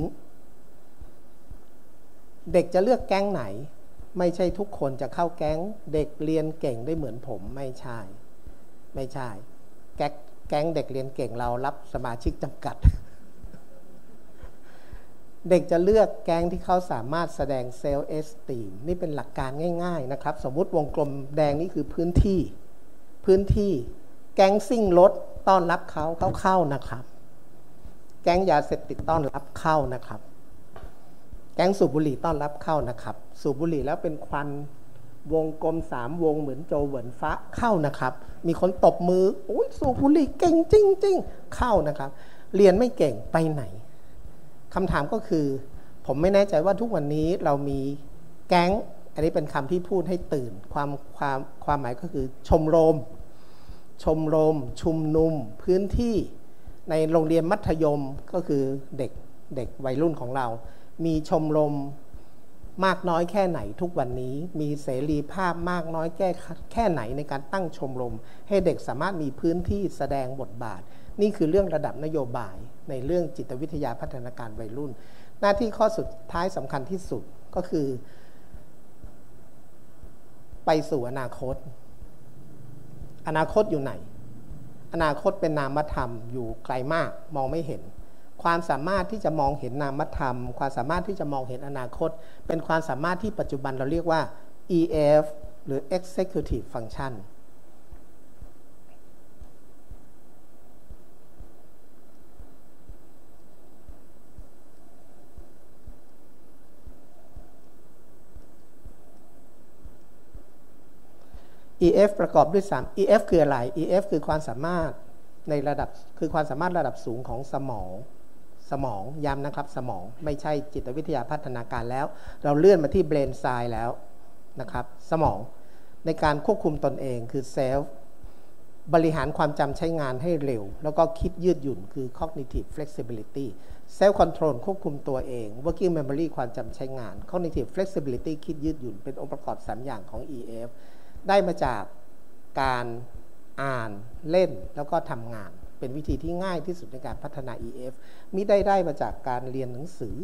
เด็กจะเลือกแก๊งไหนไม่ใช่ทุกคนจะเข้าแก๊งเด็กเรียนเก่งได้เหมือนผมไม่ใช่ไม่ใช่แก๊งแก๊งเด็กเรียนเก่งเรารับสมาชิกจำกัด เด็กจะเลือกแก๊งที่เขาสามารถแสดงเซลฟ์เอสตีมนี่เป็นหลักการง่ายๆนะครับสมมุติวงกลมแดงนี่คือพื้นที่พื้นที่แก๊งซิ่งรถต้อนรับเขาเขาเข้านะครับแก๊งยาเสพติดต้อนรับเข้านะครับแก๊งสูบบุหรี่ต้อนรับเข้านะครับสูบบุหรี่แล้วเป็นควันวงกลมสามวงเหมือนโจเหวินฟ้าเข้านะครับมีคนตบมือโอ้ยสูบบุหรี่เก่งจริงๆเข้านะครับเรียนไม่เก่งไปไหนคำถามก็คือผมไม่แน่ใจว่าทุกวันนี้เรามีแก๊งอันนี้เป็นคำที่พูดให้ตื่นความความความหมายก็คือชมรมชมรมชุมนุมพื้นที่ในโรงเรียนมัธยมก็คือเด็กเด็กวัยรุ่นของเรามีชมรมมากน้อยแค่ไหนทุกวันนี้มีเสรีภาพมากน้อยแค่แค่ไหนในการตั้งชมรมให้เด็กสามารถมีพื้นที่แสดงบทบาทนี่คือเรื่องระดับนโยบายในเรื่องจิตวิทยาพัฒนาการวัยรุ่นหน้าที่ข้อสุดท้ายสำคัญที่สุดก็คือไปสู่อนาคตอนาคตอยู่ไหนอนาคตเป็นนามธรรมอยู่ไกลมากมองไม่เห็นความสามารถที่จะมองเห็นนามธรรมความสามารถที่จะมองเห็นอนาคตเป็นความสามารถที่ปัจจุบันเราเรียกว่า อี เอฟ หรือ Executive Function อี เอฟ ประกอบด้วยสาม อี เอฟ คืออะไร อี เอฟ คือความสามารถในระดับคือความสามารถระดับสูงของสมองสมองย้ำนะครับสมองไม่ใช่จิตวิทยาพัฒนาการแล้วเราเลื่อนมาที่ brain science แล้วนะครับสมองในการควบคุมตนเองคือ self บริหารความจำใช้งานให้เร็วแล้วก็คิดยืดหยุ่นคือ cognitive flexibility self control ควบคุมตัวเอง working memory ความจำใช้งาน cognitive flexibility คิดยืดหยุ่นเป็นองค์ประกอบสามอย่างของ อี เอฟ ได้มาจากการอ่านเล่นแล้วก็ทำงานเป็นวิธีที่ง่ายที่สุดในการพัฒนา อี เอฟ มิได้ได้มาจากการเรียนหนังสือ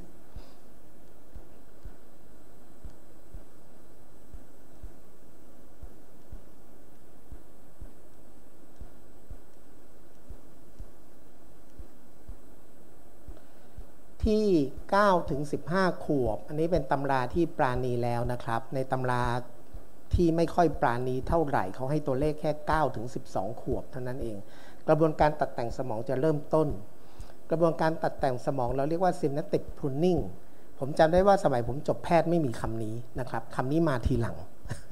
ที่เก้าถึงสิบห้าขวบอันนี้เป็นตำราที่ปราณีแล้วนะครับในตำราที่ไม่ค่อยปราณีเท่าไหร่เขาให้ตัวเลขแค่เก้าถึงสิบสองขวบเท่านั้นเองกระบวนการตัดแต่งสมองจะเริ่มต้นกระบวนการตัดแต่งสมองเราเรียกว่า synaptic pruning ผมจำได้ว่าสมัยผมจบแพทย์ไม่มีคำนี้นะครับคำนี้มาทีหลัง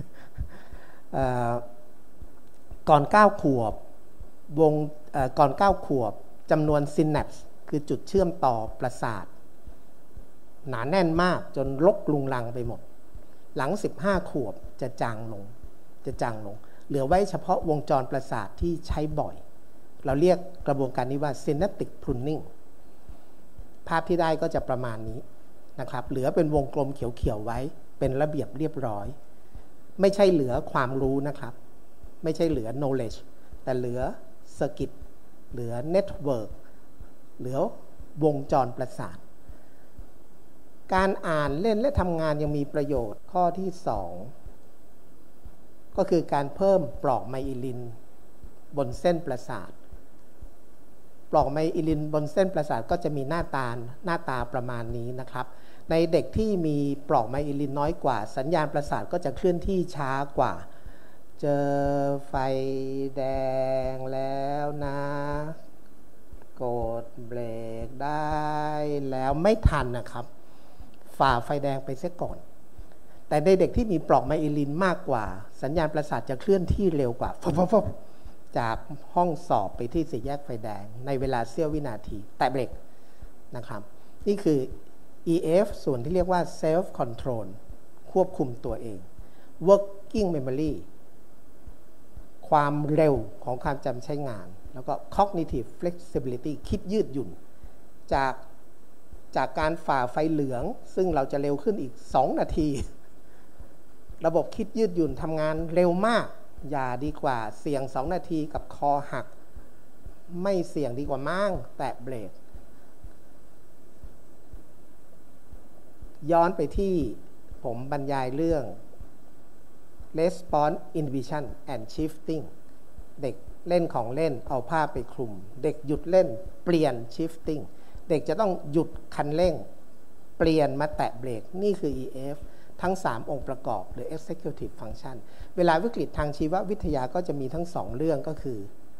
ก่อนเก้าขวบวงก่อนเก้าขวบจำนวน synapse คือจุดเชื่อมต่อประสาทหนาแน่นมากจนรกลุงลังไปหมดหลังสิบห้าขวบจะจางลงจะจางลงเหลือไว้เฉพาะวงจรประสาทที่ใช้บ่อยเราเรียกกระบวนการนี้ว่า synaptic pruning ภาพที่ได้ก็จะประมาณนี้นะครับเหลือเป็นวงกลมเขียวๆไว้เป็นระเบียบเรียบร้อยไม่ใช่เหลือความรู้นะครับไม่ใช่เหลือ knowledge แต่เหลือ circuit เหลือ network เหลือวงจรประสาทการอ่านเล่นและทำงานยังมีประโยชน์ข้อที่สองก็คือการเพิ่มปลอกไมอิลินบนเส้นประสาทปลอกไมอิลินบนเส้นประสาทก็จะมีหน้าตาหน้าตาประมาณนี้นะครับในเด็กที่มีปลอกไมอิลินน้อยกว่าสัญญาณประสาทก็จะเคลื่อนที่ช้ากว่าเจอไฟแดงแล้วนะกดเบรกได้แล้วไม่ทันนะครับฝ่าไฟแดงไปเสียก่อนแต่ในเด็กที่มีปลอกไมอิลินมากกว่าสัญญาณประสาทจะเคลื่อนที่เร็วกว่าฟบจากห้องสอบไปที่สี่แยกไฟแดงในเวลาเสี้ยววินาทีแตะเบรกนะครับนี่คือ อี เอฟ ส่วนที่เรียกว่า self control ควบคุมตัวเอง working memory ความเร็วของความจำใช้งานแล้วก็ cognitive flexibility คิดยืดหยุ่นจากจากการฝ่าไฟเหลืองซึ่งเราจะเร็วขึ้นอีกสองนาทีระบบคิดยืดหยุ่นทำงานเร็วมากอย่าดีกว่าเสี่ยงสองนาทีกับคอหักไม่เสี่ยงดีกว่ามั่งแตะเบรกย้อนไปที่ผมบรรยายเรื่อง response inhibition and shifting เด็กเล่นของเล่นเอาผ้าไปคลุมเด็กหยุดเล่นเปลี่ยน shifting เด็กจะต้องหยุดคันเร่งเปลี่ยนมาแตะเบรกนี่คือ อี เอฟ ทั้งสามองค์ประกอบหรือ executive function เวลาวิกฤตทางชีววิทยาก็จะมีทั้งสองเรื่องก็คือ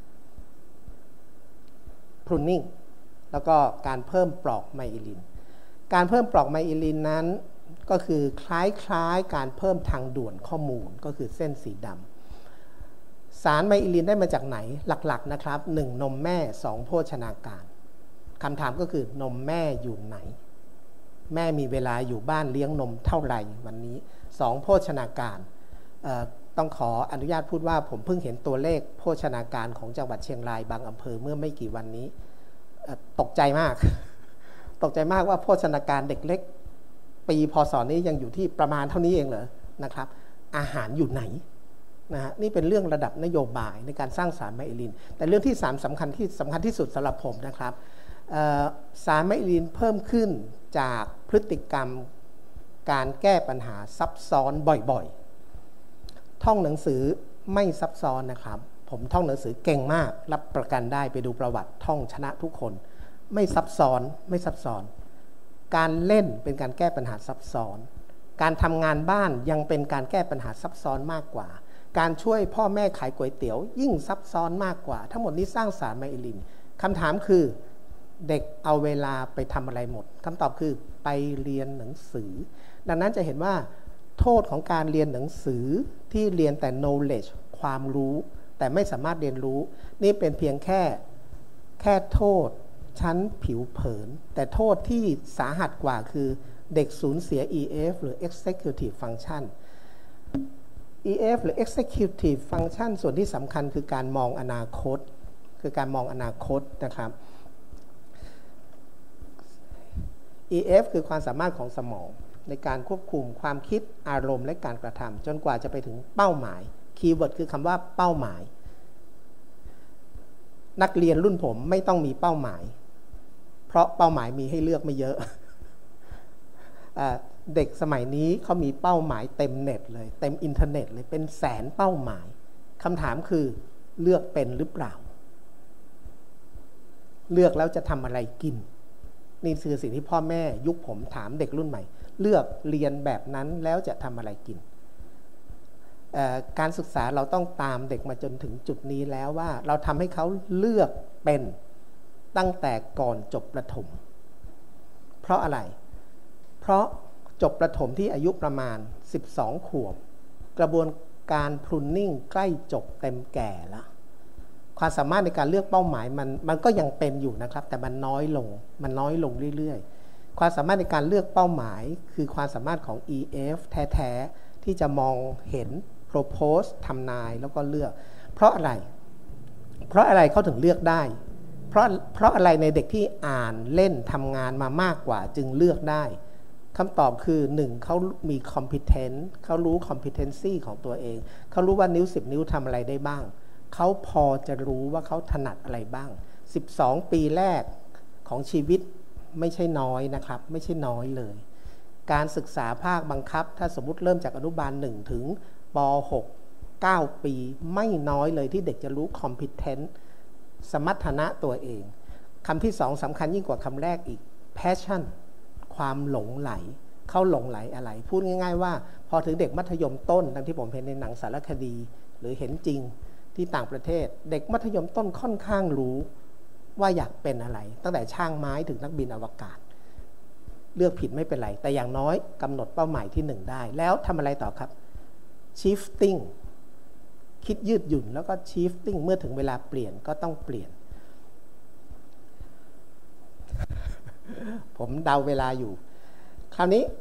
pruning แล้วก็การเพิ่มปลอกไมอิลินการเพิ่มปลอกไมอิลินนั้นก็คือคล้ายๆการเพิ่มทางด่วนข้อมูลก็คือเส้นสีดำสารไมอิลินได้มาจากไหนหลักๆนะครับหนึ่งนมแม่สองโภชนาการคำถามก็คือนมแม่อยู่ไหนแม่มีเวลาอยู่บ้านเลี้ยงนมเท่าไหร่วันนี้สองโภชนาการต้องขออนุญาตพูดว่าผมเพิ่งเห็นตัวเลขโภชนาการของจังหวัดเชียงรายบางอำเภอเมื่อไม่กี่วันนี้ตกใจมากตกใจมากว่าโภชนาการเด็กเล็กปีพศนี้ยังอยู่ที่ประมาณเท่านี้เองเหรอนะครับอาหารอยู่ไหนนะฮะนี่เป็นเรื่องระดับนโยบายในการสร้างสารไมอิลินแต่เรื่องที่สามสำคัญที่สำคัญที่สุดสำหรับผมนะครับสารไมอิลินเพิ่มขึ้นจากพฤติกรรมการแก้ปัญหาซับซ้อนบ่อยๆท่องหนังสือไม่ซับซ้อนนะครับผมท่องหนังสือเก่งมากรับประกันได้ไปดูประวัติท่องชนะทุกคนไม่ซับซ้อนไม่ซับซ้อนการเล่นเป็นการแก้ปัญหาซับซ้อนการทำงานบ้านยังเป็นการแก้ปัญหาซับซ้อนมากกว่าการช่วยพ่อแม่ขายก๋วยเตี๋ยวยิ่งซับซ้อนมากกว่าทั้งหมดนี้สร้างสารไมอิลินคำถามคือเด็กเอาเวลาไปทำอะไรหมดคำตอบคือไปเรียนหนังสือดังนั้นจะเห็นว่าโทษของการเรียนหนังสือที่เรียนแต่ knowledge ความรู้แต่ไม่สามารถเรียนรู้นี่เป็นเพียงแค่แค่โทษชั้นผิวเผินแต่โทษที่สาหัสกว่าคือเด็กสูญเสีย อี เอฟ หรือ executive function อี เอฟ หรือ executive function ส่วนที่สำคัญคือการมองอนาคตคือการมองอนาคตนะครับ อี เอฟ คือความสามารถของสมองในการควบคุมความคิดอารมณ์และการกระทำจนกว่าจะไปถึงเป้าหมายคีย์เวิร์ดคือคำว่าเป้าหมายนักเรียนรุ่นผมไม่ต้องมีเป้าหมายเพราะเป้าหมายมีให้เลือกไม่เยอะ เด็กสมัยนี้เขามีเป้าหมายเต็มเน็ตเลยเต็มอินเทอร์เน็ตเลยเป็นแสนเป้าหมายคำถามคือเลือกเป็นหรือเปล่าเลือกแล้วจะทำอะไรกินนี่คือสิ่งที่พ่อแม่ยุคผมถามเด็กรุ่นใหม่เลือกเรียนแบบนั้นแล้วจะทำอะไรกินการศึกษาเราต้องตามเด็กมาจนถึงจุดนี้แล้วว่าเราทำให้เขาเลือกเป็นตั้งแต่ก่อนจบประถมเพราะอะไรเพราะจบประถมที่อายุประมาณสิบสองขวบกระบวนการพรูนนิ่งใกล้จบเต็มแก่แล้วความสามารถในการเลือกเป้าหมายมันมันก็ยังเป็นอยู่นะครับแต่มันน้อยลงมันน้อยลงเรื่อยๆความสามารถในการเลือกเป้าหมายคือความสามารถของ อี เอฟ แท้ๆที่จะมองเห็น propose ทำนายแล้วก็เลือกเพราะอะไรเพราะอะไรเขาถึงเลือกได้เพราะเพราะอะไรในเด็กที่อ่านเล่นทำงานมามากกว่าจึงเลือกได้คำตอบคือหนึ่งเขามี competence เขารู้ competency ของตัวเองเขารู้ว่านิ้วสิบนิ้วทำอะไรได้บ้างเขาพอจะรู้ว่าเขาถนัดอะไรบ้างสิบสองปีแรกของชีวิตไม่ใช่น้อยนะครับไม่ใช่น้อยเลยการศึกษาภาคบังคับถ้าสมมุติเริ่มจากอนุบาลหนึ่งถึงป หก เก้า ปีไม่น้อยเลยที่เด็กจะรู้ competence สมรรถนะตัวเองคำที่สองสำคัญยิ่งกว่าคำแรกอีก passion ความหลงไหลเขาหลงไหลอะไรพูดง่ายๆว่าพอถึงเด็กมัธยมต้นดังที่ผมเห็นในหนังสารคดีหรือเห็นจริงที่ต่างประเทศเด็กมัธยมต้นค่อนข้างรู้ว่าอยากเป็นอะไรตั้งแต่ช่างไม้ถึงนักบินอวกาศเลือกผิดไม่เป็นไรแต่อย่างน้อยกำหนดเป้าหมายที่หนึ่งได้แล้วทำอะไรต่อครับ shifting คิดยืดหยุ่นแล้วก็ shifting เมื่อถึงเวลาเปลี่ยนก็ต้องเปลี่ยน ผมเดาเวลาอยู่คราวนี้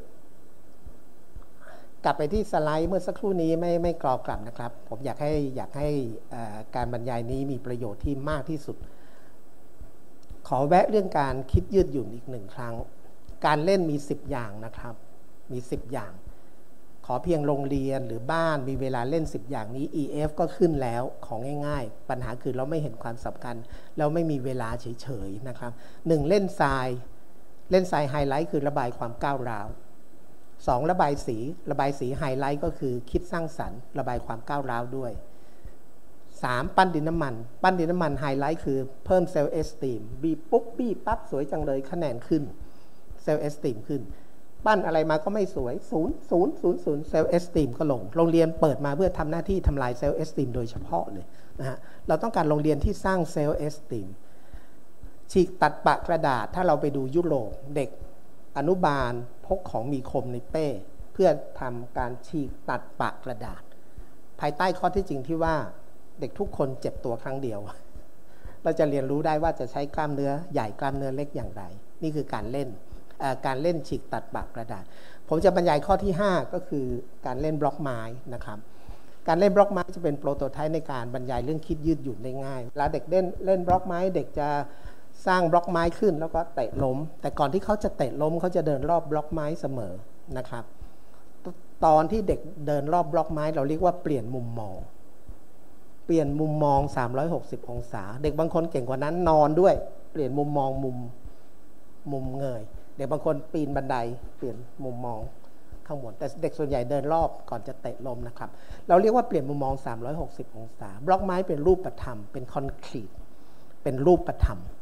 กลับไปที่สไลด์เมื่อสักครู่นี้ไม่ไม่กรอกลับนะครับผมอยากให้อยากให้การบรรยายนี้มีประโยชน์ที่มากที่สุดขอแวะเรื่องการคิดยืดหยุ่นอีกหนึ่งครั้งการเล่นมีสิบอย่างนะครับมีสิบอย่างขอเพียงโรงเรียนหรือบ้านมีเวลาเล่นสิบอย่างนี้ อี เอฟ ก็ขึ้นแล้วของง่ายๆปัญหาคือเราไม่เห็นความสำคัญเราไม่มีเวลาเฉยๆนะครับหนึ่งเล่นทรายเล่นทรายไฮไลท์คือระบายความก้าวร้าวสองระบายสีระบายสีไฮไลท์ก็คือคิดสร้างสรรค์ระบายความก้าวร้าวด้วยสามปั้นดินน้ำมันปั้นดินน้ำมันไฮไลท์คือเพิ่มเซลล์เอสตีมบีปุ๊บบี้ปั๊บสวยจังเลยคะแนนขึ้นเซลล์เอสตีมขึ้นปั้นอะไรมาก็ไม่สวยศูนย์ศูนย์ศูนย์ศูนย์เซลล์เอสตีมก็ลงโรงเรียนเปิดมาเพื่อทำหน้าที่ทำลายเซลล์เอสตีมโดยเฉพาะเลยนะฮะเราต้องการโรงเรียนที่สร้างเซลล์เอสตีมฉีกตัดปะกระดาษถ้าเราไปดูยุโรปเด็กอนุบาลพกของมีคมในเป้เพื่อทำการฉีกตัดปะกระดาษภายใต้ข้อที่จริงที่ว่าเด็กทุกคนเจ็บตัวครั้งเดียวเราจะเรียนรู้ได้ว่าจะใช้กล้ามเนื้อใหญ่กล้ามเนื้อเล็กอย่างไรนี่คือการเล่นการเล่นฉีกตัดปะกระดาษผมจะบรรยายข้อที่ห้าก็คือการเล่นบล็อกไม้นะครับการเล่นบล็อกไม้จะเป็นโปรโตไทป์ในการบรรยายเรื่องคิดยืดหยุ่นได้ง่ายเวลาเด็กเล่นเล่นบล็อกไม้เด็กจะสร้างบล็อกไม้ขึ้นแล้วก็เตะล้มแต่ก่อนที่เขาจะเตะล้มเขาจะเดินรอบบล็อกไม้เสมอนะครับตอนที่เด็กเดินรอบบล็อกไม้เราเรียกว่าเปลี่ยนมุมมองเปลี่ยนมุมมองสามร้อยหกสิบองศาเด็กบางคนเก่งกว่านั้นนอนด้วยเปลี่ยนมุมมองมุมมุมเงยเด็กบางคนปีนบันไดเปลี่ยนมุมมองข้างบนแต่เด็กส่วนใหญ่เดินรอบก่อนจะเตะล้มนะครับเราเรียกว่าเปลี่ยนมุมมองสามร้อยหกสิบองศาบล็อกไม้เป็นรูปธรรมเป็นคอนกรีตเป็นรูปธรรม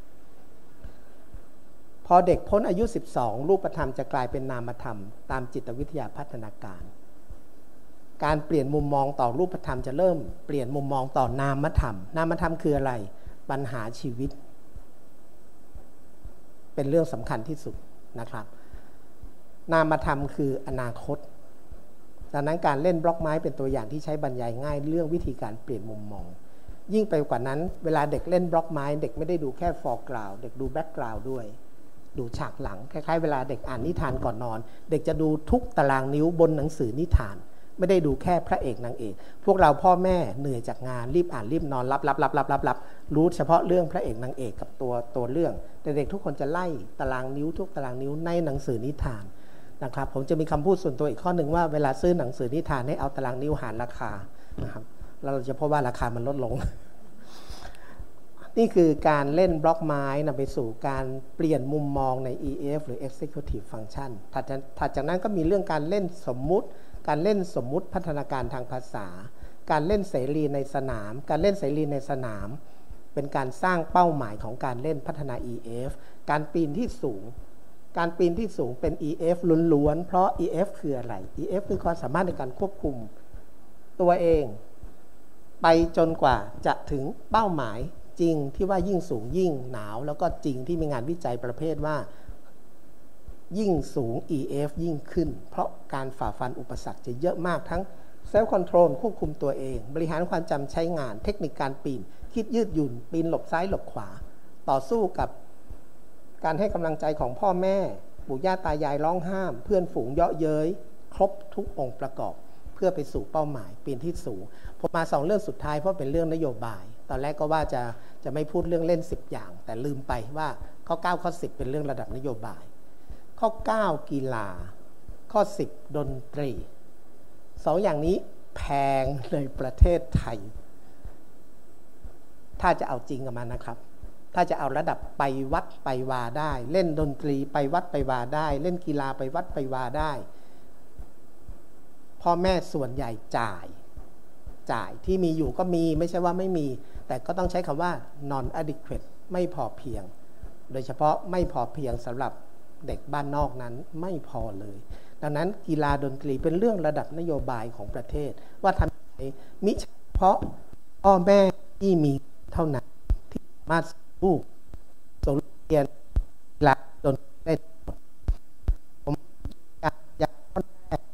พอเด็กพ้นอายุสิบสองรูปธรรมจะกลายเป็นนามธรรมตามจิตวิทยาพัฒนาการการเปลี่ยนมุมมองต่อรูปธรรมจะเริ่มเปลี่ยนมุมมองต่อนามธรรมนามธรรมคืออะไรปัญหาชีวิตเป็นเรื่องสำคัญที่สุดนะครับนามธรรมคืออนาคตดังนั้นการเล่นบล็อกไม้เป็นตัวอย่างที่ใช้บรรยายง่ายเรื่องวิธีการเปลี่ยนมุมมองยิ่งไปกว่านั้นเวลาเด็กเล่นบล็อกไม้เด็กไม่ได้ดูแค่ foreground เด็กดู background ด้วยดูฉากหลังคล้ายๆเวลาเด็กอ่านนิทานก่อนนอนเด็กจะดูทุกตารางนิ้วบนหนังสือนิทานไม่ได้ดูแค่พระเอกนางเอกพวกเราพ่อแม่เหนื่อยจากงานรีบอ่านรีบนอนรับรับรับรับรับรับรู้เฉพาะเรื่องพระเอกนางเอกกับตัวตัวเรื่องแต่เด็กทุกคนจะไล่ตารางนิ้วทุกตารางนิ้วในหนังสือนิทานนะครับผมจะมีคำพูดส่วนตัวอีกข้อหนึ่งว่าเวลาซื้อหนังสือนิทานให้เอาตารางนิ้วหารราคานะครับเราจะพบว่าราคามันลดลงนี่คือการเล่นบล็อกไม้นำไปสู่การเปลี่ยนมุมมองใน อี เอฟ หรือ Executive Function ถัดจากถัดจากนั้นก็มีเรื่องการเล่นสมมุติการเล่นสมมุติพัฒนาการทางภาษาการเล่นเสรีในสนามการเล่นเสรีในสนามเป็นการสร้างเป้าหมายของการเล่นพัฒนา อี เอฟ การปีนที่สูงการปีนที่สูงเป็น อี เอฟ ล้วนๆเพราะ อี เอฟ คืออะไร อี เอฟ คือความสามารถในการควบคุมตัวเองไปจนกว่าจะถึงเป้าหมายจริงที่ว่ายิ่งสูงยิ่งหนาวแล้วก็จริงที่มีงานวิจัยประเภทว่ายิ่งสูง อี เอฟ ยิ่งขึ้นเพราะการฝ่าฟันอุปสรรคจะเยอะมากทั้งเซลฟ์คอนโทรลควบคุมตัวเองบริหารความจำใช้งานเทคนิคการปีนคิดยืดหยุ่นปีนหลบซ้ายหลบขวาต่อสู้กับการให้กำลังใจของพ่อแม่ปู่ย่าตายายร้องห้ามเพื่อนฝูงเยาะเย้ยครบทุกองค์ประกอบเพื่อไปสู่เป้าหมายปีนที่สูงผมมาสองเรื่องสุดท้ายเพราะเป็นเรื่องนโยบายตอนแรกก็ว่าจะจะไม่พูดเรื่องเล่นสิบอย่างแต่ลืมไปว่าข้อเก้าข้อสิบเป็นเรื่องระดับนโยบายข้อเก้ากีฬาข้อสิบดนตรีสองอย่างนี้แพงในประเทศไทยถ้าจะเอาจริงกับมันนะครับถ้าจะเอาระดับไปวัดไปวาได้เล่นดนตรีไปวัดไปวาได้เล่นกีฬาไปวัดไปวาได้พ่อแม่ส่วนใหญ่จ่ายจ่ายที่มีอยู่ก็มีไม่ใช่ว่าไม่มีแต่ก็ต้องใช้คำว่า non adequate ไม่พอเพียงโดยเฉพาะไม่พอเพียงสำหรับเด็กบ้านนอกนั้นไม่พอเลยดังนั้นกีฬาดนตรีเป็นเรื่องระดับนโยบายของประเทศว่าทำยังไงมิเฉพาะพ่อแม่ที่มีเท่านั้นที่สามารถลูกส่งเรียนกีฬาดนตรีได้ผมอยากอยากต้นแรก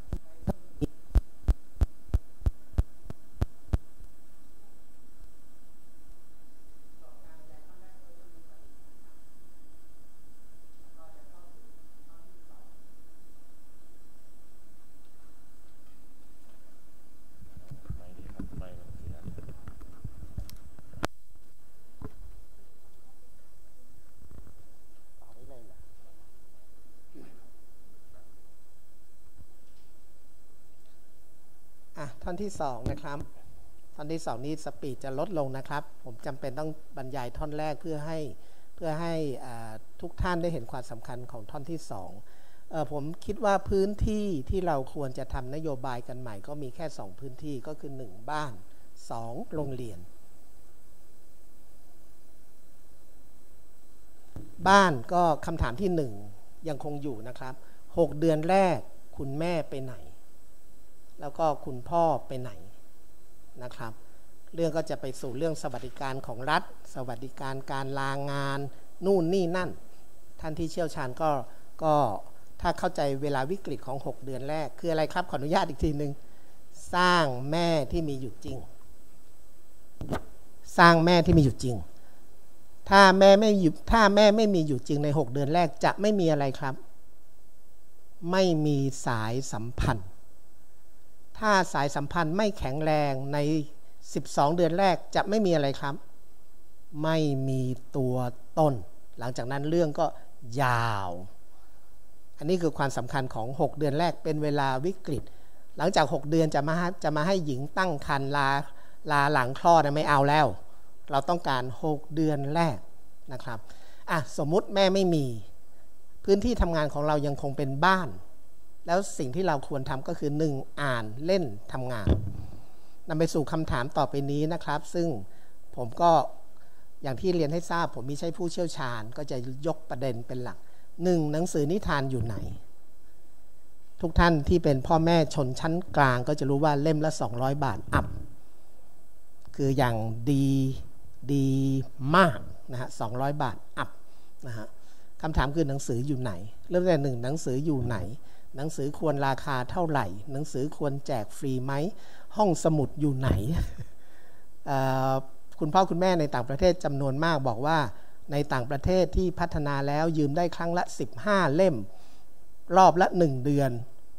ท่อนที่สองนะครับท่อนที่สองนี้สปีดจะลดลงนะครับผมจำเป็นต้องบรรยายท่อนแรกเพื่อให้เพื่อให้ทุกท่านได้เห็นความสำคัญของท่อนที่สองเอ่อผมคิดว่าพื้นที่ที่เราควรจะทำนโยบายกันใหม่ก็มีแค่สองพื้นที่ก็คือหนึ่งบ้านสองโรงเรียนบ้านก็คำถามที่หนึ่งยังคงอยู่นะครับหกเดือนแรกคุณแม่ไปไหนแล้วก็คุณพ่อไปไหนนะครับเรื่องก็จะไปสู่เรื่องสวัสดิการของรัฐสวัสดิการการลางานนู่นนี่นั่นท่านที่เชี่ยวชาญก็ก็ถ้าเข้าใจเวลาวิกฤตของหกเดือนแรกคืออะไรครับขออนุญาตอีกทีหนึ่งสร้างแม่ที่มีอยู่จริงสร้างแม่ที่มีอยู่จริงถ้าแม่ไม่อยู่ถ้าแม่ไม่มีอยู่จริงในหกเดือนแรกจะไม่มีอะไรครับไม่มีสายสัมพันธ์ถ้าสายสัมพันธ์ไม่แข็งแรงในสิบสองเดือนแรกจะไม่มีอะไรครับไม่มีตัวต้นหลังจากนั้นเรื่องก็ยาวอันนี้คือความสำคัญของหกเดือนแรกเป็นเวลาวิกฤตหลังจากหกเดือนจะมาจะมาให้หญิงตั้งครรภ์ลาลาหลังคลอดไม่เอาแล้วเราต้องการหกเดือนแรกนะครับอ่ะสมมุติแม่ไม่มีพื้นที่ทำงานของเรายังคงเป็นบ้านแล้วสิ่งที่เราควรทำก็คือหนึ่งอ่านเล่นทำงานนำไปสู่คำถามต่อไปนี้นะครับซึ่งผมก็อย่างที่เรียนให้ทราบผมไม่ใช่ผู้เชี่ยวชาญก็จะยกประเด็นเป็นหลักหนึ่งหนังสือนิทานอยู่ไหนทุกท่านที่เป็นพ่อแม่ชนชั้นกลางก็จะรู้ว่าเล่มละสองร้อยบาทอัพคืออย่างดีดีมากนะฮะสองร้อยบาทอัพนะฮะคำถามคือหนังสืออยู่ไหนเริ่มแต่หนึ่งหนังสืออยู่ไหนหนังสือควรราคาเท่าไหร่หนังสือควรแจกฟรีไหมห้องสมุดอยู่ไหน คุณพ่อคุณแม่ในต่างประเทศจำนวนมากบอกว่าในต่างประเทศที่พัฒนาแล้วยืมได้ครั้งละสิบห้าเล่มรอบละหนึ่งเดือน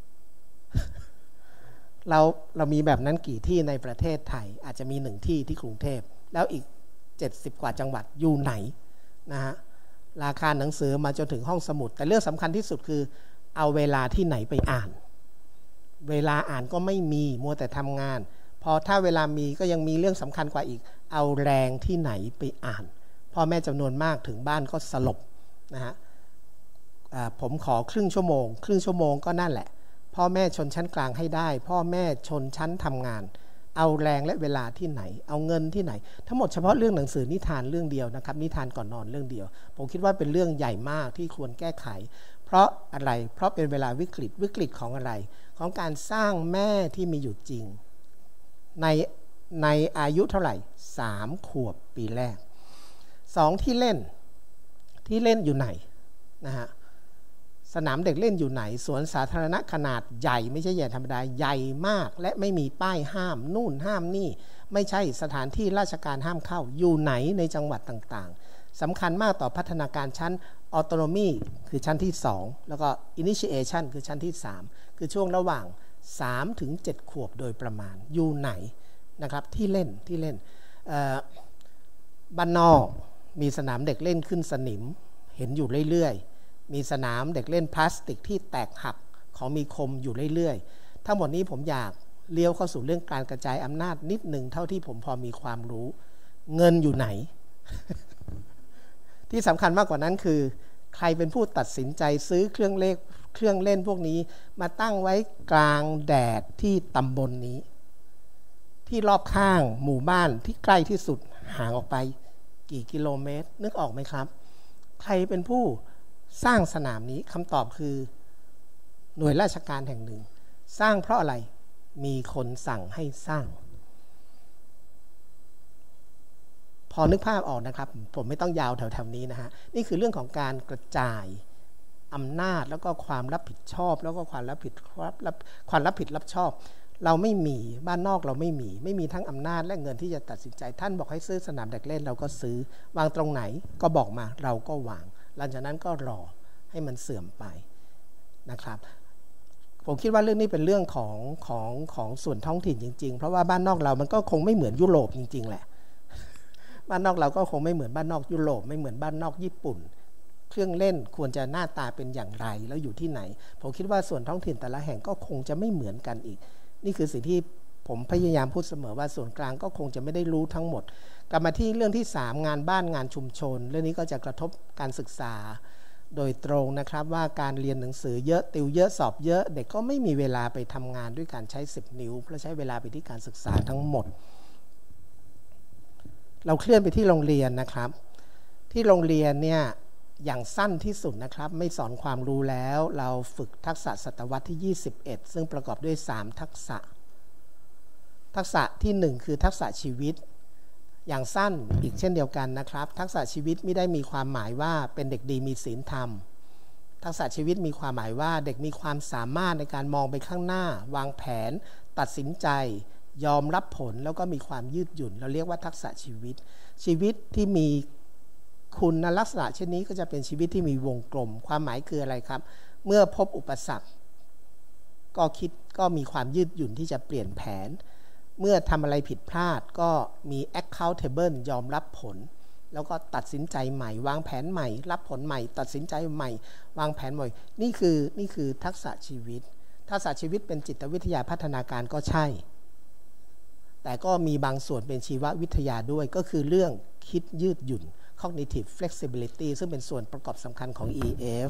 เราเรามีแบบนั้นกี่ที่ในประเทศไทยอาจจะมีหนึ่งที่ที่กรุงเทพแล้วอีกเจ็ดสิบกว่าจังหวัดอยู่ไหนนะฮะราคาหนังสือมาจนถึงห้องสมุดแต่เรื่องสำคัญที่สุดคือเอาเวลาที่ไหนไปอ่านเวลาอ่านก็ไม่มีมัวแต่ทำงานพอถ้าเวลามีก็ยังมีเรื่องสำคัญกว่าอีกเอาแรงที่ไหนไปอ่านพ่อแม่จำนวนมากถึงบ้านก็สลบนะฮะผมขอครึ่งชั่วโมงครึ่งชั่วโมงก็นั่นแหละพ่อแม่ชนชั้นกลางให้ได้พ่อแม่ชนชั้นทำงานเอาแรงและเวลาที่ไหนเอาเงินที่ไหนทั้งหมดเฉพาะเรื่องหนังสือนิทานเรื่องเดียวนะครับนิทานก่อนนอนเรื่องเดียวผมคิดว่าเป็นเรื่องใหญ่มากที่ควรแก้ไขเพราะอะไรเพราะเป็นเวลาวิกฤตวิกฤตของอะไรของการสร้างแม่ที่มีอยู่จริงในในอายุเท่าไหร่สามขวบปีแรกสองที่เล่นที่เล่นอยู่ไหนนะฮะสนามเด็กเล่นอยู่ไหนสวนสาธารณะขนาดใหญ่ไม่ใช่ใหญ่ธรรมดาใหญ่มากและไม่มีป้ายห้ามนู่นห้ามนี่ไม่ใช่สถานที่ราชการห้ามเข้าอยู่ไหนในจังหวัดต่างๆสำคัญมากต่อพัฒนาการชั้น autonomy คือชั้นที่สองแล้วก็ initiation คือชั้นที่สามคือช่วงระหว่างสามถึงเจ็ดขวบโดยประมาณอยู่ไหนนะครับที่เล่นที่เล่นบ้านนอกมีสนามเด็กเล่นขึ้นสนิมเห็นอยู่เรื่อยๆมีสนามเด็กเล่นพลาสติกที่แตกหักของมีคมอยู่เรื่อยๆทั้งหมดนี้ผมอยากเลี้ยวเข้าสู่เรื่องการกระจายอำนาจนิดหนึ่งเท่าที่ผมพอมีความรู้เงินอยู่ไหน ที่สำคัญมากกว่านั้นคือใครเป็นผู้ตัดสินใจซื้อเครื่องเล่นเครื่องเล่นพวกนี้มาตั้งไว้กลางแดดที่ตำบล น, นี้ที่รอบข้างหมู่บ้านที่ใกล้ที่สุดห่างออกไปกี่กิโลเมตรนึกออกไหมครับใครเป็นผู้สร้างสนามนี้คำตอบคือหน่วยราชการแห่งหนึ่งสร้างเพราะอะไรมีคนสั่งให้สร้างพอนึกภาพออกนะครับผมไม่ต้องยาวแถวๆนี้นะฮะนี่คือเรื่องของการกระจายอำนาจแล้วก็ความรับผิดชอบแล้วก็ความรับผิดรับความรับผิดรับชอบเราไม่มีบ้านนอกเราไม่มีไม่มีทั้งอำนาจและเงินที่จะตัดสินใจท่านบอกให้ซื้อสนามเด็กเล่นเราก็ซื้อวางตรงไหนก็บอกมาเราก็วางหลังจากนั้นก็รอให้มันเสื่อมไปนะครับผมคิดว่าเรื่องนี้เป็นเรื่องของของของส่วนท้องถิ่นจริงๆเพราะว่าบ้านนอกเรามันก็คงไม่เหมือนยุโรปจริงๆแหละบ้านนอกเราก็คงไม่เหมือนบ้านนอกยุโรปไม่เหมือนบ้านนอกญี่ปุ่นเครื่องเล่นควรจะหน้าตาเป็นอย่างไรแล้วอยู่ที่ไหนผมคิดว่าส่วนท้องถิ่นแต่ละแห่งก็คงจะไม่เหมือนกันอีกนี่คือสิ่งที่ผมพยายามพูดเสมอว่าส่วนกลางก็คงจะไม่ได้รู้ทั้งหมดกลับมาที่เรื่องที่สามงานบ้านงานชุมชนเรื่องนี้ก็จะกระทบการศึกษาโดยตรงนะครับว่าการเรียนหนังสือเยอะติวเยอะสอบเยอะเด็กก็ไม่มีเวลาไปทำงานด้วยการใช้สิบนิ้วเพราะใช้เวลาไปที่การศึกษาทั้งหมดเราเคลื่อนไปที่โรงเรียนนะครับที่โรงเรียนเนี่ยอย่างสั้นที่สุดนะครับไม่สอนความรู้แล้วเราฝึกทักษะศตวรรษที่ยี่สิบเอ็ดซึ่งประกอบด้วยสามทักษะทักษะที่หนึ่งคือทักษะชีวิตอย่างสั้นอีกเช่นเดียวกันนะครับทักษะชีวิตไม่ได้มีความหมายว่าเป็นเด็กดีมีศีลธรรมทักษะชีวิตมีความหมายว่าเด็กมีความสามารถในการมองไปข้างหน้าวางแผนตัดสินใจยอมรับผลแล้วก็มีความยืดหยุ่นเราเรียกว่าทักษะชีวิตชีวิตที่มีคุณลักษณะเช่นนี้ก็จะเป็นชีวิตที่มีวงกลมความหมายคืออะไรครับเมื่อพบอุปสรรคก็คิดก็มีความยืดหยุ่นที่จะเปลี่ยนแผนเมื่อทำอะไรผิดพลาดก็มี accountable ยอมรับผลแล้วก็ตัดสินใจใหม่วางแผนใหม่รับผลใหม่ตัดสินใจใหม่วางแผนใหม่นี่คือนี่คือทักษะชีวิตทักษะชีวิตเป็นจิตวิทยาพัฒนาการก็ใช่แต่ก็มีบางส่วนเป็นชีววิทยาด้วยก็คือเรื่องคิดยืดหยุ่น cognitive flexibility ซึ่งเป็นส่วนประกอบสำคัญของ อี เอฟ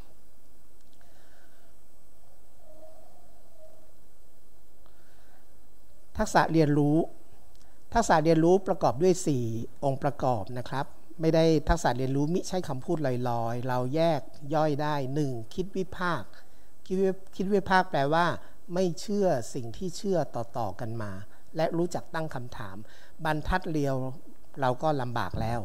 ทักษะเรียนรู้ทักษะเรียนรู้ประกอบด้วยสี่องค์ประกอบนะครับไม่ได้ทักษะเรียนรู้มิใช่คำพูดลอยๆเราแยกย่อยได้หนึ่งคิดวิพากษ์คิดวิพากษ์แปลว่าไม่เชื่อสิ่งที่เชื่อต่อๆกันมาและรู้จักตั้งคำถามบรรทัดเดียวเราก็ลำบากแล้ว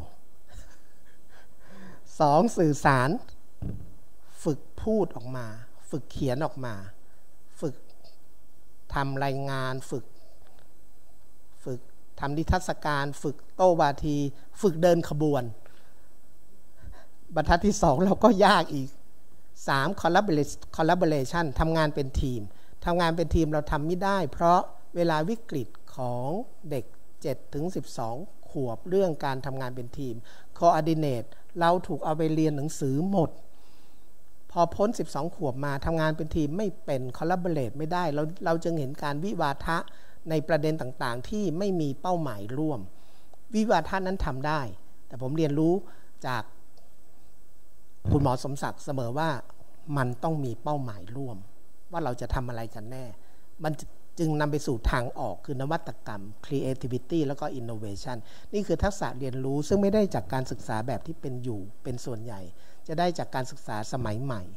สองสื่อสารฝึกพูดออกมาฝึกเขียนออกมาฝึกทำรายงานฝึกฝึกทำนิทรรศการฝึกโต้วาทีฝึกเดินขบวนบรรทัดที่สองเราก็ยากอีกสาม collaboration ทำงานเป็นทีมทำงานเป็นทีมเราทำไม่ได้เพราะเวลาวิกฤตของเด็ก เจ็ดถึงสิบสอง ขวบเรื่องการทำงานเป็นทีม coordinate เราถูกเอาไปเรียนหนังสือหมดพอพ้นสิบสองขวบมาทำงานเป็นทีมไม่เป็น collaborate ไม่ได้เราเราจึงเห็นการวิวาทะในประเด็นต่างๆที่ไม่มีเป้าหมายร่วมวิวาทะนั้นทำได้แต่ผมเรียนรู้จากคุณหมอสมศักดิ์เสมอว่ามันต้องมีเป้าหมายร่วมว่าเราจะทำอะไรกันแน่มันจึงนำไปสู่ทางออกคือนวัตกรรม creativity แล้วก็ innovation นี่คือทักษะเรียนรู้ซึ่งไม่ได้จากการศึกษาแบบที่เป็นอยู่เป็นส่วนใหญ่จะได้จากการศึกษาสมัยใหม่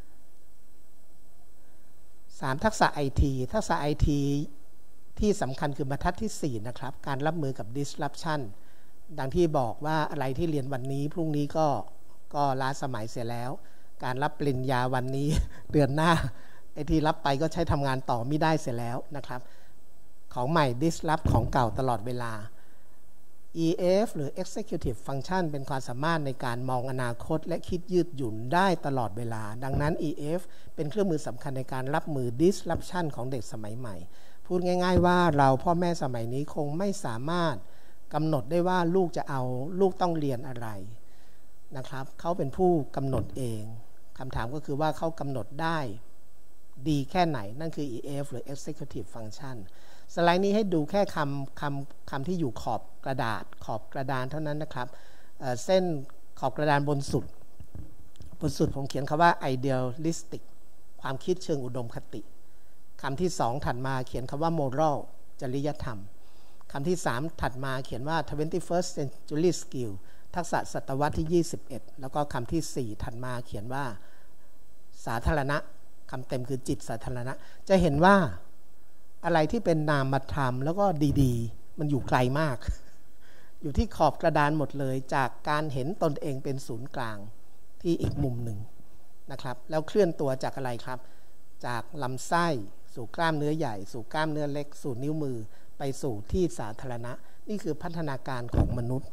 สามทักษะ ไอ ที ทักษะ ไอ ที ที่สำคัญคือบรรทัดที่สี่นะครับการรับมือกับ disruption ดังที่บอกว่าอะไรที่เรียนวันนี้พรุ่งนี้ก็ก็ล้าสมัยเสียแล้วการรับปริญญาวันนี้ เดือนหน้าไอ้ที่รับไปก็ใช้ทำงานต่อไม่ได้เสียแล้วนะครับของใหม่ disrupt ของเก่าตลอดเวลา อี เอฟ หรือ executive function เป็นความสามารถในการมองอนาคตและคิดยืดหยุ่นได้ตลอดเวลาดังนั้น อี เอฟ เป็นเครื่องมือสำคัญในการรับมือ disruption ของเด็กสมัยใหม่พูดง่ายๆว่าเราพ่อแม่สมัยนี้คงไม่สามารถกำหนดได้ว่าลูกจะเอาลูกต้องเรียนอะไรนะครับเขาเป็นผู้กำหนดเองคำถามก็คือว่าเขากำหนดได้ดีแค่ไหนนั่นคือ อี เอฟ หรือ executive function สไลด์นี้ให้ดูแค่คำคำคำที่อยู่ขอบกระดาษขอบกระดานเท่านั้นนะครับ เอ่อ เส้นขอบกระดานบนสุดบนสุดผมเขียนคำว่า idealistic ความคิดเชิงอุดมคติคำที่สองถัดมาเขียนคำว่า moral จริยธรรมคำที่สามถัดมาเขียนว่า twenty-first century skill ทักษะศตวรรษที่ยี่สิบเอ็ดแล้วก็คำที่สี่ถัดมาเขียนว่าสาธารณะคำเต็มคือจิตสาธารณะจะเห็นว่าอะไรที่เป็นนามธรรมแล้วก็ดีๆมันอยู่ไกลมากอยู่ที่ขอบกระดานหมดเลยจากการเห็นตนเองเป็นศูนย์กลางที่อีกมุมหนึ่งนะครับแล้วเคลื่อนตัวจากอะไรครับจากลำไส้สู่กล้ามเนื้อใหญ่สู่กล้ามเนื้อเล็กสู่นิ้วมือไปสู่ที่สาธารณะนี่คือพัฒนาการของมนุษย์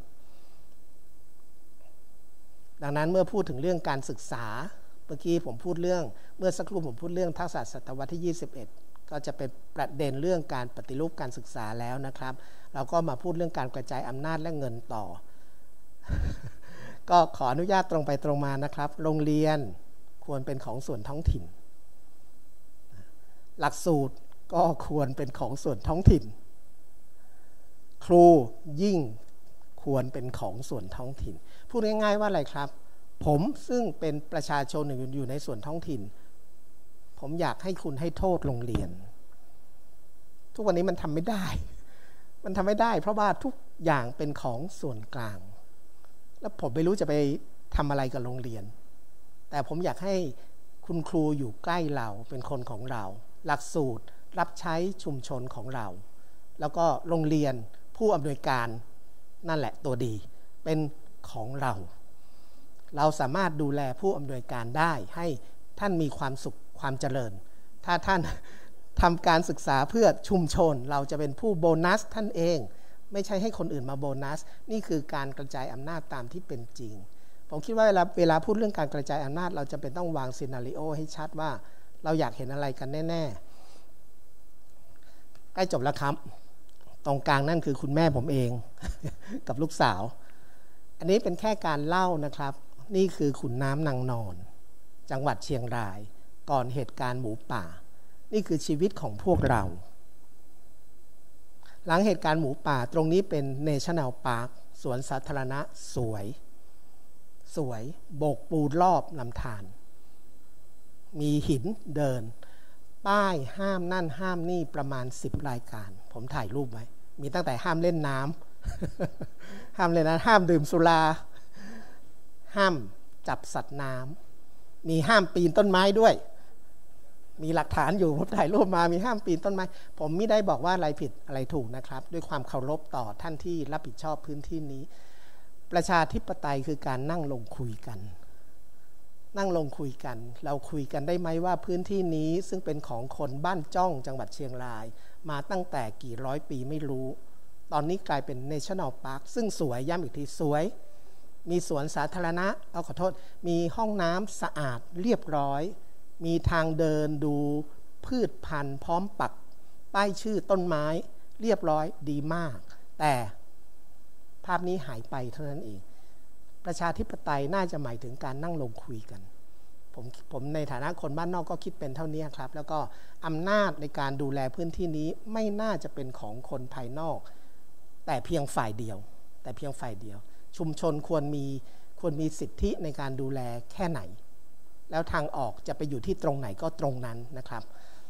ดังนั้นเมื่อพูดถึงเรื่องการศึกษาเมื่อกี้ผมพูดเรื่องเมื่อสักครู่ผมพูดเรื่องทักษะศตวรรษที่ยี่สิบเอ็ดก็จะเป็นประเด็นเรื่องการปฏิรูปการศึกษาแล้วนะครับเราก็มาพูดเรื่องการกระจายอำนาจและเงินต่อ ก็ขออนุญาตตรงไปตรงมานะครับโรงเรียนควรเป็นของส่วนท้องถิ่นหลักสูตรก็ควรเป็นของส่วนท้องถิ่นครูยิ่งควรเป็นของส่วนท้องถิ่นพูดง่ายๆว่าอะไรครับผมซึ่งเป็นประชาชนอยู่ในส่วนท้องถิ่นผมอยากให้คุณให้โทษโรงเรียนทุกวันนี้มันทำไม่ได้มันทำไม่ได้เพราะว่าทุกอย่างเป็นของส่วนกลางแล้วผมไม่รู้จะไปทำอะไรกับโรงเรียนแต่ผมอยากให้คุณครูอยู่ใกล้เราเป็นคนของเราหลักสูตรรับใช้ชุมชนของเราแล้วก็โรงเรียนผู้อำนวยการนั่นแหละตัวดีเป็นของเราเราสามารถดูแลผู้อำนวยการได้ให้ท่านมีความสุขความเจริญถ้าท่านทำการศึกษาเพื่อชุมชนเราจะเป็นผู้โบนัสท่านเองไม่ใช่ให้คนอื่นมาโบนัสนี่คือการกระจายอำนาจตามที่เป็นจริงผมคิดว่าเวลาเวลาพูดเรื่องการกระจายอำนาจเราจะเป็นต้องวางซีนาริโอให้ชัดว่าเราอยากเห็นอะไรกันแน่ๆใกล้จบแล้วครับตรงกลางนั่นคือคุณแม่ผมเอง กับลูกสาวอันนี้เป็นแค่การเล่านะครับนี่คือขุนน้ำนางนอนจังหวัดเชียงรายก่อนเหตุการณ์หมูป่านี่คือชีวิตของพวกเราหลังเหตุการณ์หมูป่าตรงนี้เป็น National Park สวนสาธารณะสวยสวยโบกปูรอบลำธารมีหินเดินป้ายห้ามนั่นห้ามนี่ประมาณสิบรายการผมถ่ายรูปไว้มีตั้งแต่ห้ามเล่นน้ำ ห้ามเล่นน้ำห้ามดื่มสุราห้ามจับสัตว์น้ำมีห้ามปีนต้นไม้ด้วยมีหลักฐานอยู่ผมถ่ายรูปมามีห้ามปีนต้นไม้ผมไม่ได้บอกว่าอะไรผิดอะไรถูกนะครับด้วยความเคารพต่อท่านที่รับผิดชอบพื้นที่นี้ประชาธิปไตยคือการนั่งลงคุยกันนั่งลงคุยกันเราคุยกันได้ไหมว่าพื้นที่นี้ซึ่งเป็นของคนบ้านจ้องจังหวัดเชียงรายมาตั้งแต่กี่ร้อยปีไม่รู้ตอนนี้กลายเป็น National Park ซึ่งสวยย้ำอีกทีสวยมีสวนสาธารณะเอาขอโทษมีห้องน้ำสะอาดเรียบร้อยมีทางเดินดูพืชพันธุ์พร้อมปักป้ายชื่อต้นไม้เรียบร้อยดีมากแต่ภาพนี้หายไปเท่านั้นเองประชาธิปไตยน่าจะหมายถึงการนั่งลงคุยกันผมผมในฐานะคนบ้านนอกก็คิดเป็นเท่านี้ครับแล้วก็อำนาจในการดูแลพื้นที่นี้ไม่น่าจะเป็นของคนภายนอกแต่เพียงฝ่ายเดียวแต่เพียงฝ่ายเดียวชุมชนควรมีควรมีสิทธิในการดูแลแค่ไหนแล้วทางออกจะไปอยู่ที่ตรงไหนก็ตรงนั้นนะครับ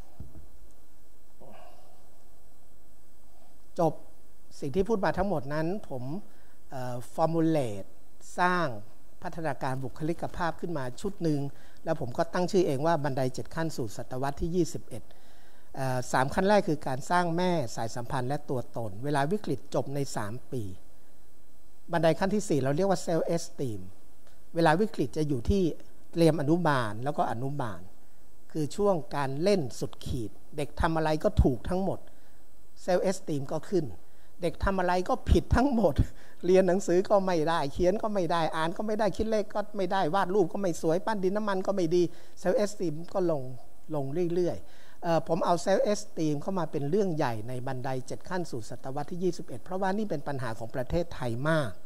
จบสิ่งที่พูดมาทั้งหมดนั้นผมฟอร์มูลเลตสร้างพัฒนาการบุคลิกภาพขึ้นมาชุดหนึ่งแล้วผมก็ตั้งชื่อเองว่าบันไดเจ็ดขั้นสู่ศตวรรษที่ยี่สิบเอ็ดสามขั้นแรกคือการสร้างแม่สายสัมพันธ์และตัวตนเวลาวิกฤตจบในสามปีบันไดขั้นที่สี่เราเรียกว่าเซลฟ์เอสติมเวลาวิกฤตจะอยู่ที่เตรียมอนุบาลแล้วก็อนุบาลคือช่วงการเล่นสุดขีดเด็กทำอะไรก็ถูกทั้งหมดเซลฟ์เอสติมก็ขึ้นเด็กทำอะไรก็ผิดทั้งหมดเรียนหนังสือก็ไม่ได้เขียนก็ไม่ได้อ่านก็ไม่ได้คิดเลขก็ไม่ได้วาดรูปก็ไม่สวยปั้นดินน้ำมันก็ไม่ดีเซลฟ์เอสติมก็ลงลงเรื่อยๆผมเอาเซลฟ์เอสติมเข้ามาเป็นเรื่องใหญ่ในบันไดเจ็ดขั้นสู่ศตวรรษที่ยี่สิบเอ็ดเพราะว่านี่เป็นปัญหาของประเทศไทยมาก